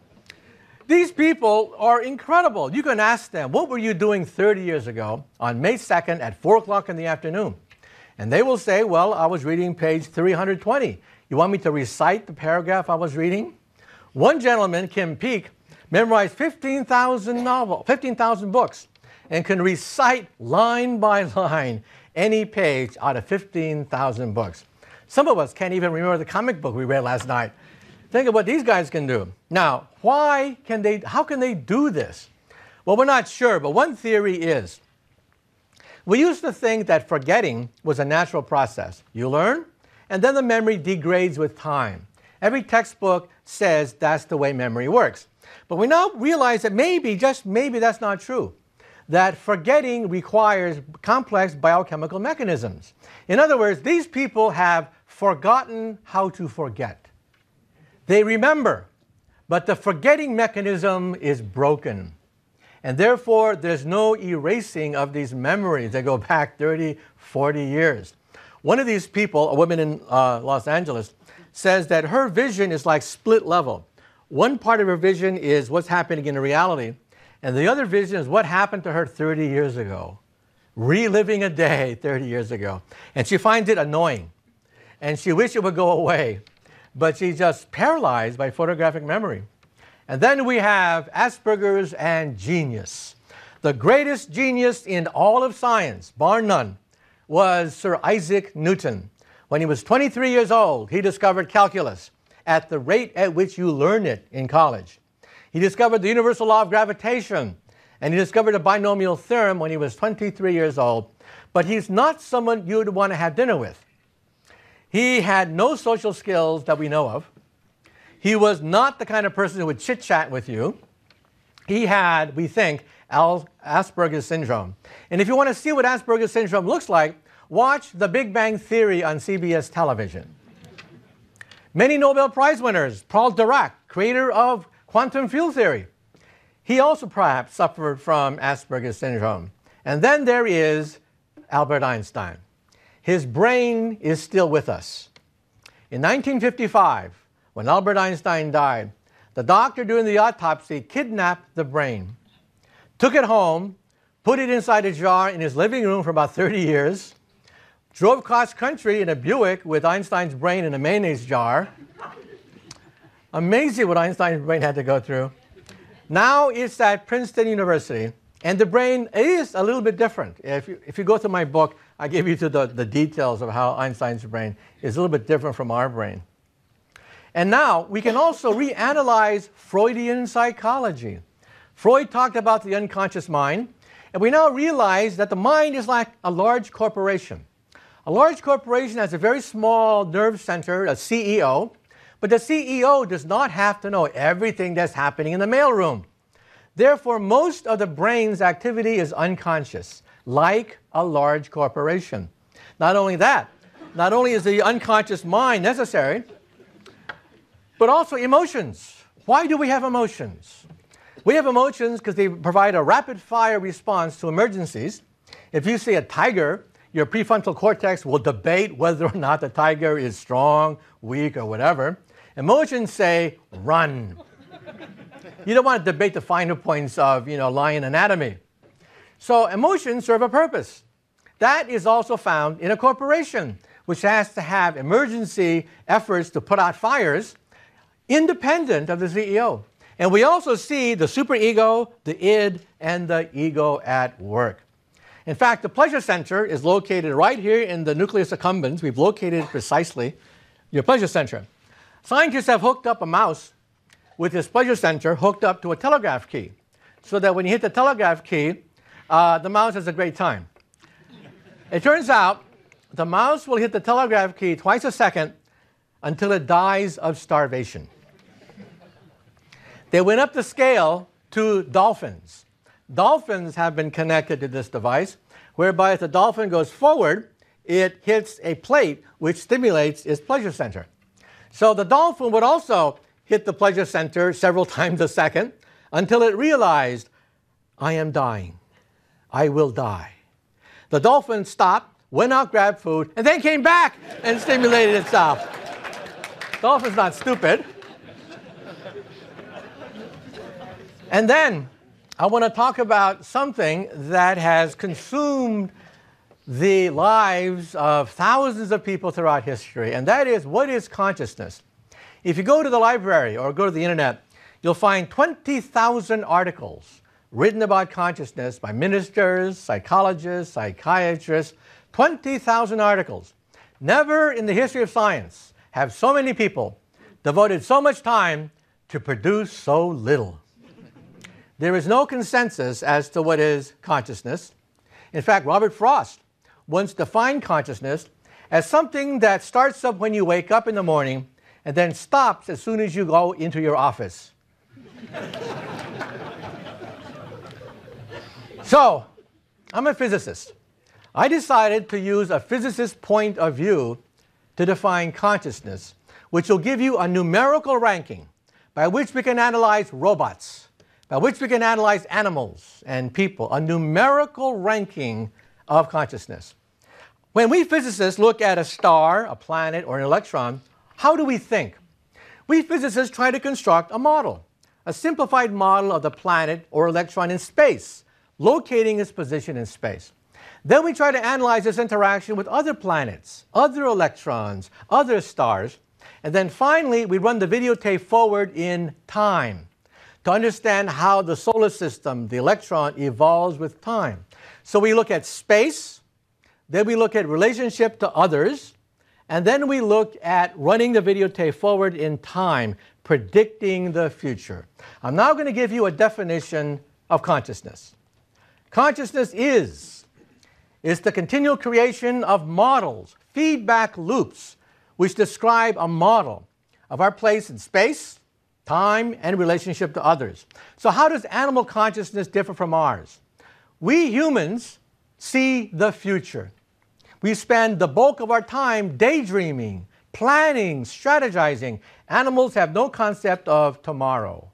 Speaker 2: These people are incredible. You can ask them, what were you doing 30 years ago on May 2nd at 4 o'clock in the afternoon? And they will say, well, I was reading page 320. You want me to recite the paragraph I was reading? One gentleman, Kim Peek, memorized 15,000 books and can recite line by line any page out of 15,000 books. Some of us can't even remember the comic book we read last night. Think of what these guys can do. Now, how can they do this? Well, we're not sure, but one theory is, we used to think that forgetting was a natural process. You learn, and then the memory degrades with time. Every textbook says that's the way memory works. But we now realize that maybe, just maybe, that's not true. That forgetting requires complex biochemical mechanisms. In other words, these people have forgotten how to forget. They remember, but the forgetting mechanism is broken. And therefore, there's no erasing of these memories that go back 30, 40 years. One of these people, a woman in Los Angeles, says that her vision is like split level. One part of her vision is what's happening in reality, and the other vision is what happened to her 30 years ago. Reliving a day 30 years ago. And she finds it annoying. And she wishes it would go away. But she's just paralyzed by photographic memory. And then we have Asperger's and genius. The greatest genius in all of science, bar none, was Sir Isaac Newton. When he was 23 years old, he discovered calculus at the rate at which you learn it in college. He discovered the universal law of gravitation, and he discovered a binomial theorem when he was 23 years old. But he's not someone you'd want to have dinner with. He had no social skills that we know of. He was not the kind of person who would chit-chat with you. He had, we think, Asperger's syndrome. And if you want to see what Asperger's syndrome looks like, watch The Big Bang Theory on CBS television. Many Nobel Prize winners, Paul Dirac, creator of quantum field theory, he also perhaps suffered from Asperger's syndrome. And then there is Albert Einstein. His brain is still with us. In 1955, when Albert Einstein died, the doctor doing the autopsy kidnapped the brain, took it home, put it inside a jar in his living room for about 30 years, drove cross country in a Buick with Einstein's brain in a mayonnaise jar. Amazing what Einstein's brain had to go through. Now it's at Princeton University, and the brain is a little bit different. If you go through my book, I give you the details of how Einstein's brain is a little bit different from our brain. And now we can also reanalyze Freudian psychology. Freud talked about the unconscious mind, and we now realize that the mind is like a large corporation. A large corporation has a very small nerve center, a CEO, but the CEO does not have to know everything that's happening in the mailroom. Therefore, most of the brain's activity is unconscious, like a large corporation. Not only that, not only is the unconscious mind necessary, but also emotions. Why do we have emotions? We have emotions because they provide a rapid-fire response to emergencies. If you see a tiger, your prefrontal cortex will debate whether or not the tiger is strong, weak, or whatever. Emotions say, run. You don't want to debate the finer points of, lion anatomy. So emotions serve a purpose. That is also found in a corporation, which has to have emergency efforts to put out fires independent of the CEO. And we also see the superego, the id, and the ego at work. In fact, the pleasure center is located right here in the nucleus accumbens. We've located precisely your pleasure center. Scientists have hooked up a mouse with this pleasure center hooked up to a telegraph key, so that when you hit the telegraph key, the mouse has a great time. It turns out the mouse will hit the telegraph key twice a second until it dies of starvation. They went up the scale to dolphins. Dolphins have been connected to this device, whereby if the dolphin goes forward, it hits a plate which stimulates its pleasure center. So the dolphin would also hit the pleasure center several times a second until it realized, I am dying. I will die. The dolphin stopped, went out, grabbed food, and then came back and stimulated itself. Dolphin's not stupid. And then I want to talk about something that has consumed the lives of thousands of people throughout history, and that is, what is consciousness? If you go to the library or go to the internet, you'll find 20,000 articles written about consciousness by ministers, psychologists, psychiatrists, 20,000 articles. Never in the history of science have so many people devoted so much time to produce so little. There is no consensus as to what is consciousness. In fact, Robert Frost once defined consciousness as something that starts up when you wake up in the morning and then stops as soon as you go into your office. So, I'm a physicist. I decided to use a physicist's point of view to define consciousness, which will give you a numerical ranking by which we can analyze robots, by which we can analyze animals and people, a numerical ranking of consciousness. When we physicists look at a star, a planet, or an electron, how do we think? We physicists try to construct a model, a simplified model of the planet or electron in space, locating its position in space. Then we try to analyze this interaction with other planets, other electrons, other stars, and then finally we run the videotape forward in time to understand how the solar system, the electron, evolves with time. So we look at space, then we look at relationship to others, and then we look at running the videotape forward in time, predicting the future. I'm now going to give you a definition of consciousness. Consciousness is the continual creation of models, feedback loops, which describe a model of our place in space, time, and relationship to others. So how does animal consciousness differ from ours? We humans see the future. We spend the bulk of our time daydreaming, planning, strategizing. Animals have no concept of tomorrow.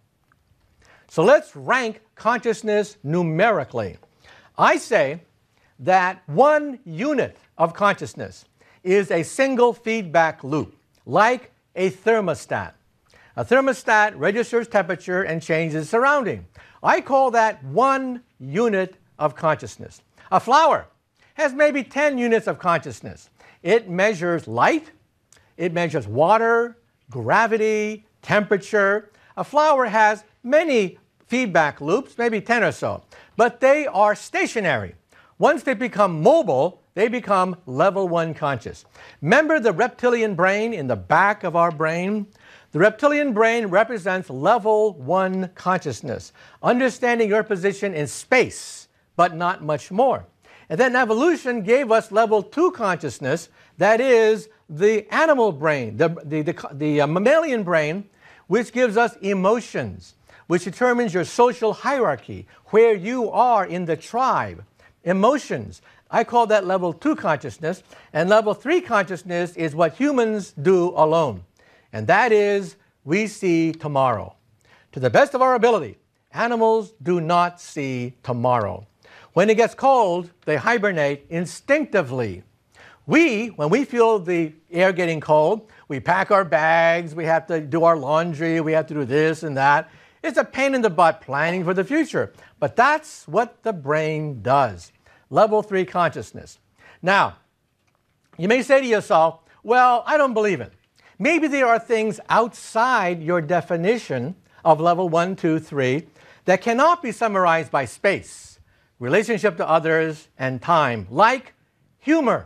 Speaker 2: So let's rank consciousness numerically. I say that 1 unit of consciousness is a single feedback loop, like a thermostat. A thermostat registers temperature and changes surrounding. I call that 1 unit of consciousness. A flower has maybe 10 units of consciousness. It measures light, it measures water, gravity, temperature. A flower has many feedback loops, maybe 10 or so, but they are stationary. Once they become mobile, they become level 1 conscious. Remember the reptilian brain in the back of our brain? The reptilian brain represents level 1 consciousness, understanding your position in space, but not much more. And then evolution gave us level 2 consciousness, that is the animal brain, the mammalian brain, which gives us emotions, which determines your social hierarchy, where you are in the tribe. Emotions, I call that level 2 consciousness, and level 3 consciousness is what humans do alone. And that is, we see tomorrow. To the best of our ability, animals do not see tomorrow. When it gets cold, they hibernate instinctively. When we feel the air getting cold, we pack our bags, we have to do our laundry, we have to do this and that. It's a pain in the butt planning for the future. But that's what the brain does. Level 3 consciousness. Now, you may say to yourself, well, I don't believe it. Maybe there are things outside your definition of level 1, 2, 3 that cannot be summarized by space, relationship to others, and time, like humor.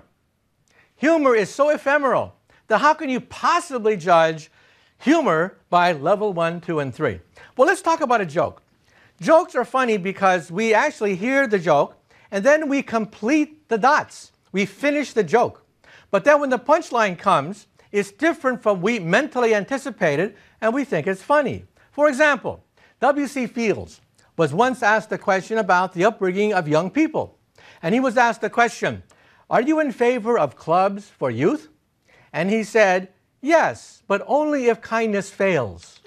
Speaker 2: Humor is so ephemeral that how can you possibly judge humor by level 1, 2, and 3? Well, let's talk about a joke. Jokes are funny because we actually hear the joke and then we complete the dots. We finish the joke. But then when the punchline comes, it's different from we mentally anticipated and we think it's funny. For example, W.C. Fields was once asked a question about the upbringing of young people. And he was asked the question, are you in favor of clubs for youth? And he said, yes, but only if kindness fails.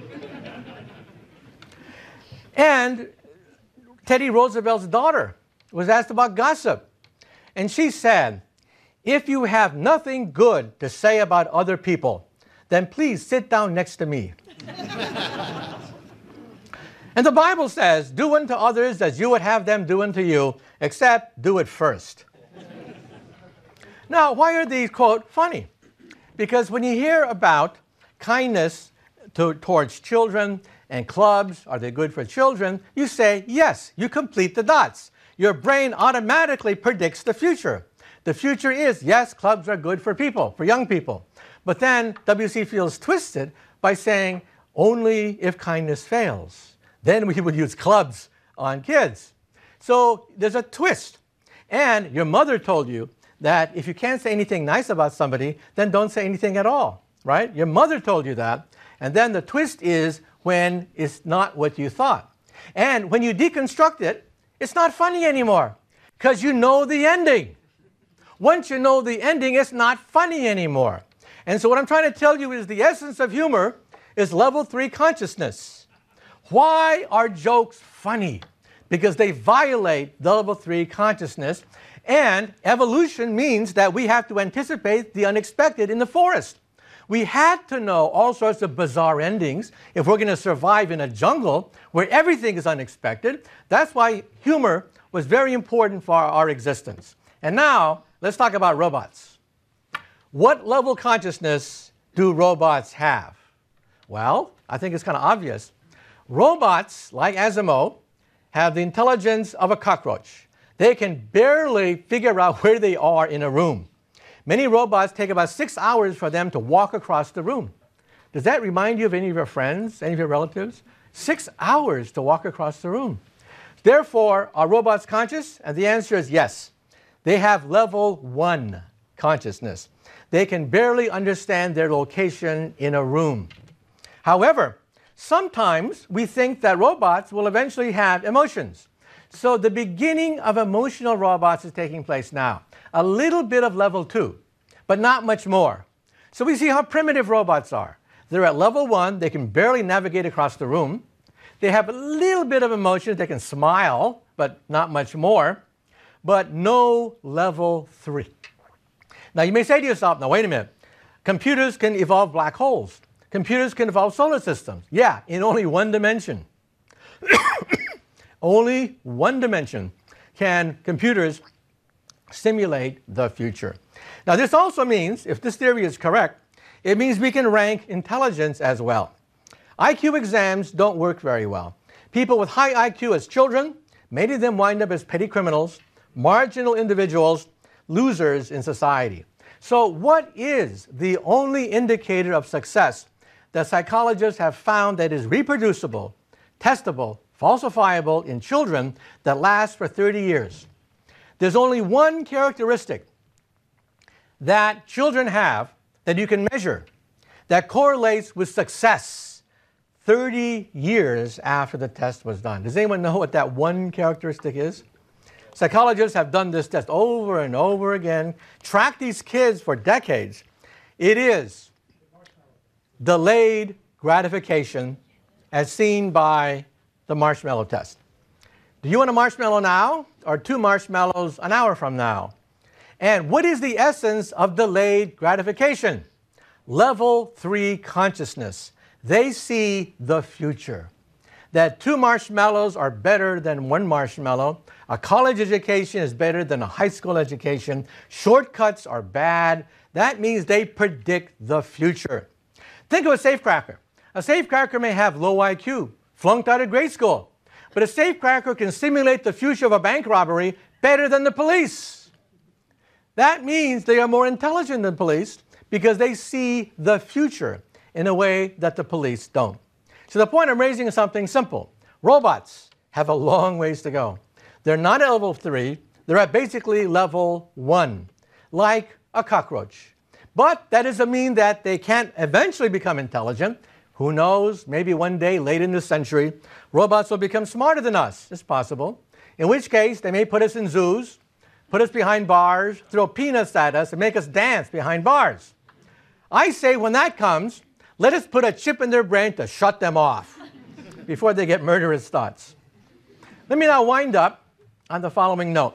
Speaker 2: And Teddy Roosevelt's daughter was asked about gossip. And she said, if you have nothing good to say about other people, then please sit down next to me. And the Bible says, do unto others as you would have them do unto you, except do it first. Now, why are these, quote, funny? Because when you hear about kindness towards children and clubs, are they good for children? You say, yes, you complete the dots. Your brain automatically predicts the future. The future is, yes, clubs are good for people, for young people. But then W.C. Fields twisted by saying, only if kindness fails. Then we would use clubs on kids. So there's a twist. And your mother told you that if you can't say anything nice about somebody, then don't say anything at all, right? Your mother told you that. And then the twist is when it's not what you thought. And when you deconstruct it, it's not funny anymore because you know the ending. Once you know the ending, it's not funny anymore. And so what I'm trying to tell you is the essence of humor is level 3 consciousness. Why are jokes funny? Because they violate the level 3 consciousness. And evolution means that we have to anticipate the unexpected in the forest. We had to know all sorts of bizarre endings if we're going to survive in a jungle where everything is unexpected. That's why humor was very important for our existence. And now, let's talk about robots. What level consciousness do robots have? Well, I think it's kind of obvious. Robots, like Asimov, have the intelligence of a cockroach. They can barely figure out where they are in a room. Many robots take about 6 hours for them to walk across the room. Does that remind you of any of your friends, any of your relatives? 6 hours to walk across the room. Therefore, are robots conscious? And the answer is yes. They have level 1 consciousness. They can barely understand their location in a room. However, sometimes we think that robots will eventually have emotions. So the beginning of emotional robots is taking place now. A little bit of level 2, but not much more. So we see how primitive robots are. They're at level 1, they can barely navigate across the room. They have a little bit of emotion, they can smile, but not much more. But no level 3. Now you may say to yourself, now wait a minute, computers can evolve black holes. Computers can evolve solar systems. Yeah, in only one dimension. Only one dimension can computers simulate the future. Now this also means, if this theory is correct, it means we can rank intelligence as well. IQ exams don't work very well. People with high IQ as children, many of them wind up as petty criminals, marginal individuals, losers in society. So what is the only indicator of success that psychologists have found that is reproducible, testable, falsifiable in children that lasts for 30 years? There's only one characteristic that children have that you can measure that correlates with success 30 years after the test was done. Does anyone know what that one characteristic is? Psychologists have done this test over and over again, tracked these kids for decades. It is delayed gratification as seen by the marshmallow test. Do you want a marshmallow now or 2 marshmallows an hour from now? And what is the essence of delayed gratification? Level 3 consciousness. They see the future. That 2 marshmallows are better than 1 marshmallow. A college education is better than a high school education. Shortcuts are bad. That means they predict the future. Think of a safecracker. A safecracker may have low IQ, flunked out of grade school. But a safecracker can simulate the future of a bank robbery better than the police. That means they are more intelligent than police because they see the future in a way that the police don't. So the point I'm raising is something simple. Robots have a long ways to go. They're not at level 3, they're at basically level 1, like a cockroach. But that doesn't mean that they can't eventually become intelligent. Who knows, maybe one day late in this century, robots will become smarter than us. It's possible. In which case, they may put us in zoos, put us behind bars, throw peanuts at us, and make us dance behind bars. I say when that comes, let us put a chip in their brain to shut them off before they get murderous thoughts. Let me now wind up on the following note.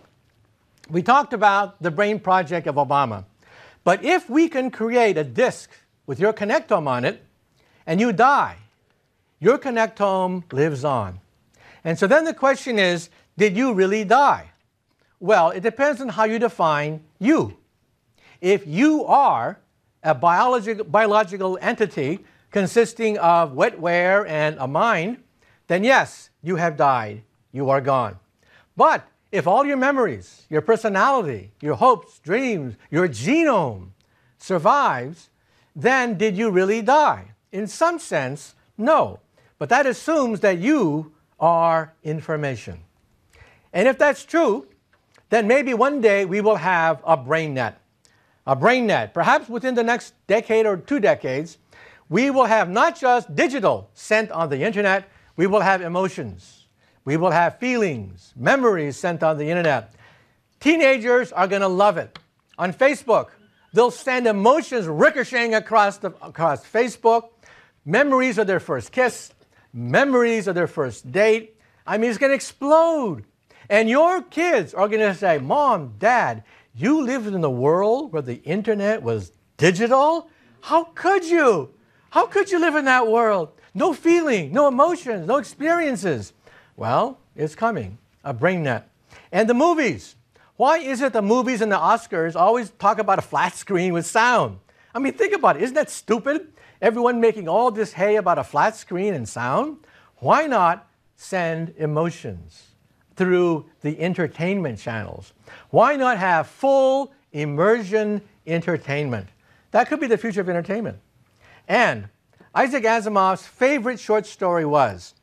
Speaker 2: We talked about the brain project of Obama. But if we can create a disk with your connectome on it, and you die, your connectome lives on. And so then the question is, did you really die? Well, it depends on how you define you. If you are a biological entity consisting of wetware and a mind, then yes, you have died. You are gone. But if all your memories, your personality, your hopes, dreams, your genome survives, then did you really die? In some sense, no. But that assumes that you are information. And if that's true, then maybe one day we will have a brain net. A brain net. Perhaps within the next decade or 2 decades, we will have not just digital sent on the internet, we will have emotions. We will have feelings, memories sent on the internet. Teenagers are going to love it. On Facebook, they'll send emotions ricocheting across Facebook, memories of their first kiss, memories of their first date. I mean, it's going to explode. And your kids are going to say, Mom, Dad, you lived in a world where the internet was digital? How could you? How could you live in that world? No feeling, no emotions, no experiences. Well, it's coming, a brain net. And the movies. Why is it the movies and the Oscars always talk about a flat screen with sound? I mean, think about it. Isn't that stupid? Everyone making all this hay about a flat screen and sound? Why not send emotions through the entertainment channels? Why not have full immersion entertainment? That could be the future of entertainment. And Isaac Asimov's favorite short story was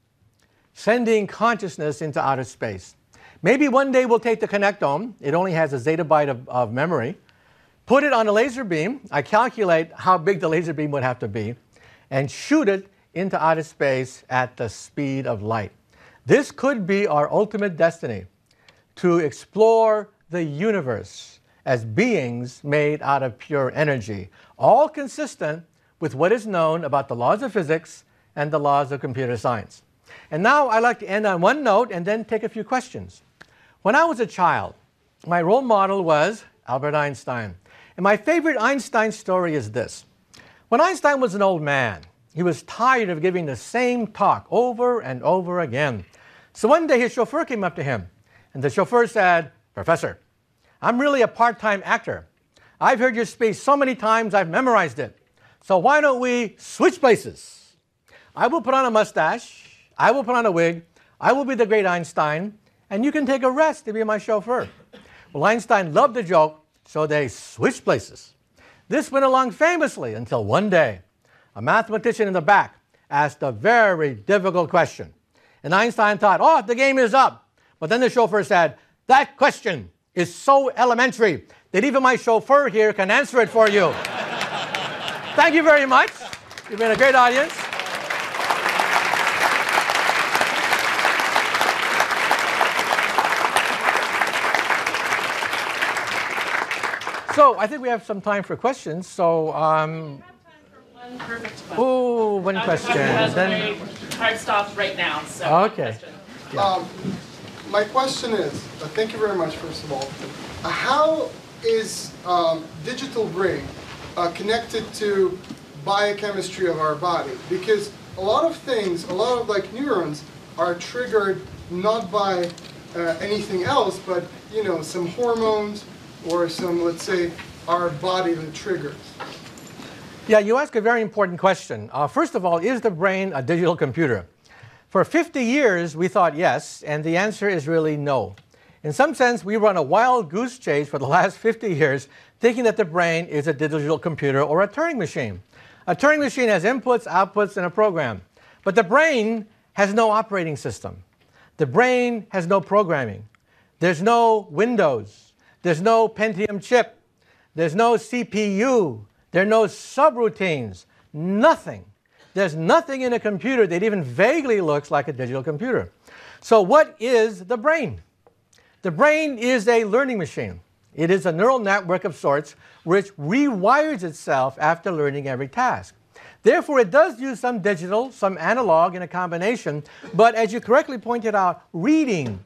Speaker 2: sending consciousness into outer space. Maybe one day we'll take the connectome, it only has a zettabyte of memory, put it on a laser beam, I calculate how big the laser beam would have to be, and shoot it into outer space at the speed of light. This could be our ultimate destiny, to explore the universe as beings made out of pure energy, all consistent with what is known about the laws of physics and the laws of computer science. And now I'd like to end on one note and then take a few questions. When I was a child, my role model was Albert Einstein. And my favorite Einstein story is this. When Einstein was an old man, he was tired of giving the same talk over and over again. So one day his chauffeur came up to him, and the chauffeur said, "Professor, I'm really a part-time actor. I've heard your speech so many times I've memorized it. So why don't we switch places? I will put on a mustache, I will put on a wig, I will be the great Einstein, and you can take a rest to be my chauffeur." Well, Einstein loved the joke, so they switched places. This went along famously until one day, a mathematician in the back asked a very difficult question. And Einstein thought, oh, the game is up. But then the chauffeur said, that question is so elementary that even my chauffeur here can answer it for you. Thank you very much. You've been a great audience. So I think we have some time for questions. So,
Speaker 3: We have time for one perfect question.
Speaker 2: oh, one question.
Speaker 3: Then hard stop right now. So
Speaker 2: Okay.
Speaker 4: My question is, thank you very much, first of all. How is digital brain connected to biochemistry of our body? Because a lot of things, a lot of like neurons are triggered not by anything else, but you know, some hormones or some, let's say, our body that triggers.
Speaker 2: Yeah, you ask a very important question. First of all, is the brain a digital computer? For 50 years, we thought yes, and the answer is really no. In some sense, we run a wild goose chase for the last 50 years, thinking that the brain is a digital computer or a Turing machine. A Turing machine has inputs, outputs, and a program. But the brain has no operating system. The brain has no programming. There's no Windows. There's no Pentium chip. There's no CPU. There are no subroutines. Nothing. There's nothing in a computer that even vaguely looks like a digital computer. So what is the brain? The brain is a learning machine. It is a neural network of sorts which rewires itself after learning every task. Therefore, it does use some digital, some analog in a combination, but as you correctly pointed out, reading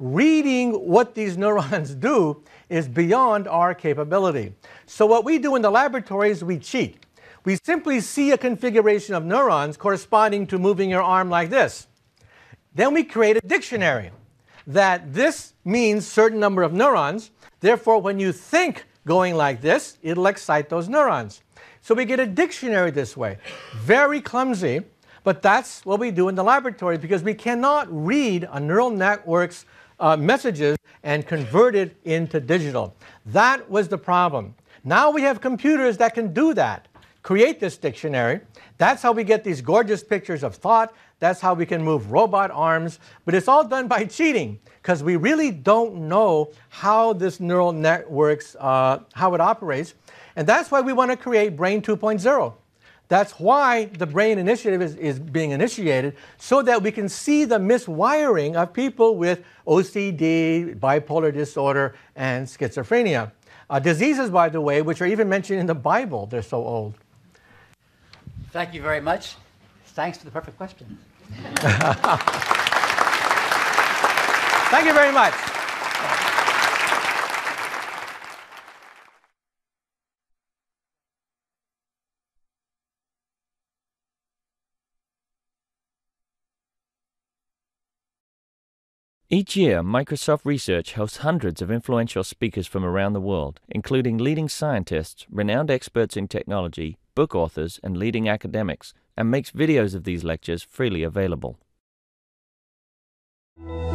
Speaker 2: what these neurons do is beyond our capability. So what we do in the laboratory is we cheat. We simply see a configuration of neurons corresponding to moving your arm like this. Then we create a dictionary that this means certain number of neurons. Therefore, when you think going like this, it'll excite those neurons. So we get a dictionary this way. Very clumsy, but that's what we do in the laboratory because we cannot read a neural network's messages and convert it into digital. That was the problem. Now we have computers that can do that. Create this dictionary. That's how we get these gorgeous pictures of thought. That's how we can move robot arms. But it's all done by cheating because we really don't know how this neural networks, how it operates. And that's why we want to create Brain 2.0. That's why the BRAIN initiative is being initiated, so that we can see the miswiring of people with OCD, bipolar disorder, and schizophrenia. Diseases, by the way, which are even mentioned in the Bible. They're so old.
Speaker 1: Thank you very much. Thanks for the perfect question.
Speaker 2: Thank you very much.
Speaker 5: Each year, Microsoft Research hosts hundreds of influential speakers from around the world, including leading scientists, renowned experts in technology, book authors, and leading academics, and makes videos of these lectures freely available.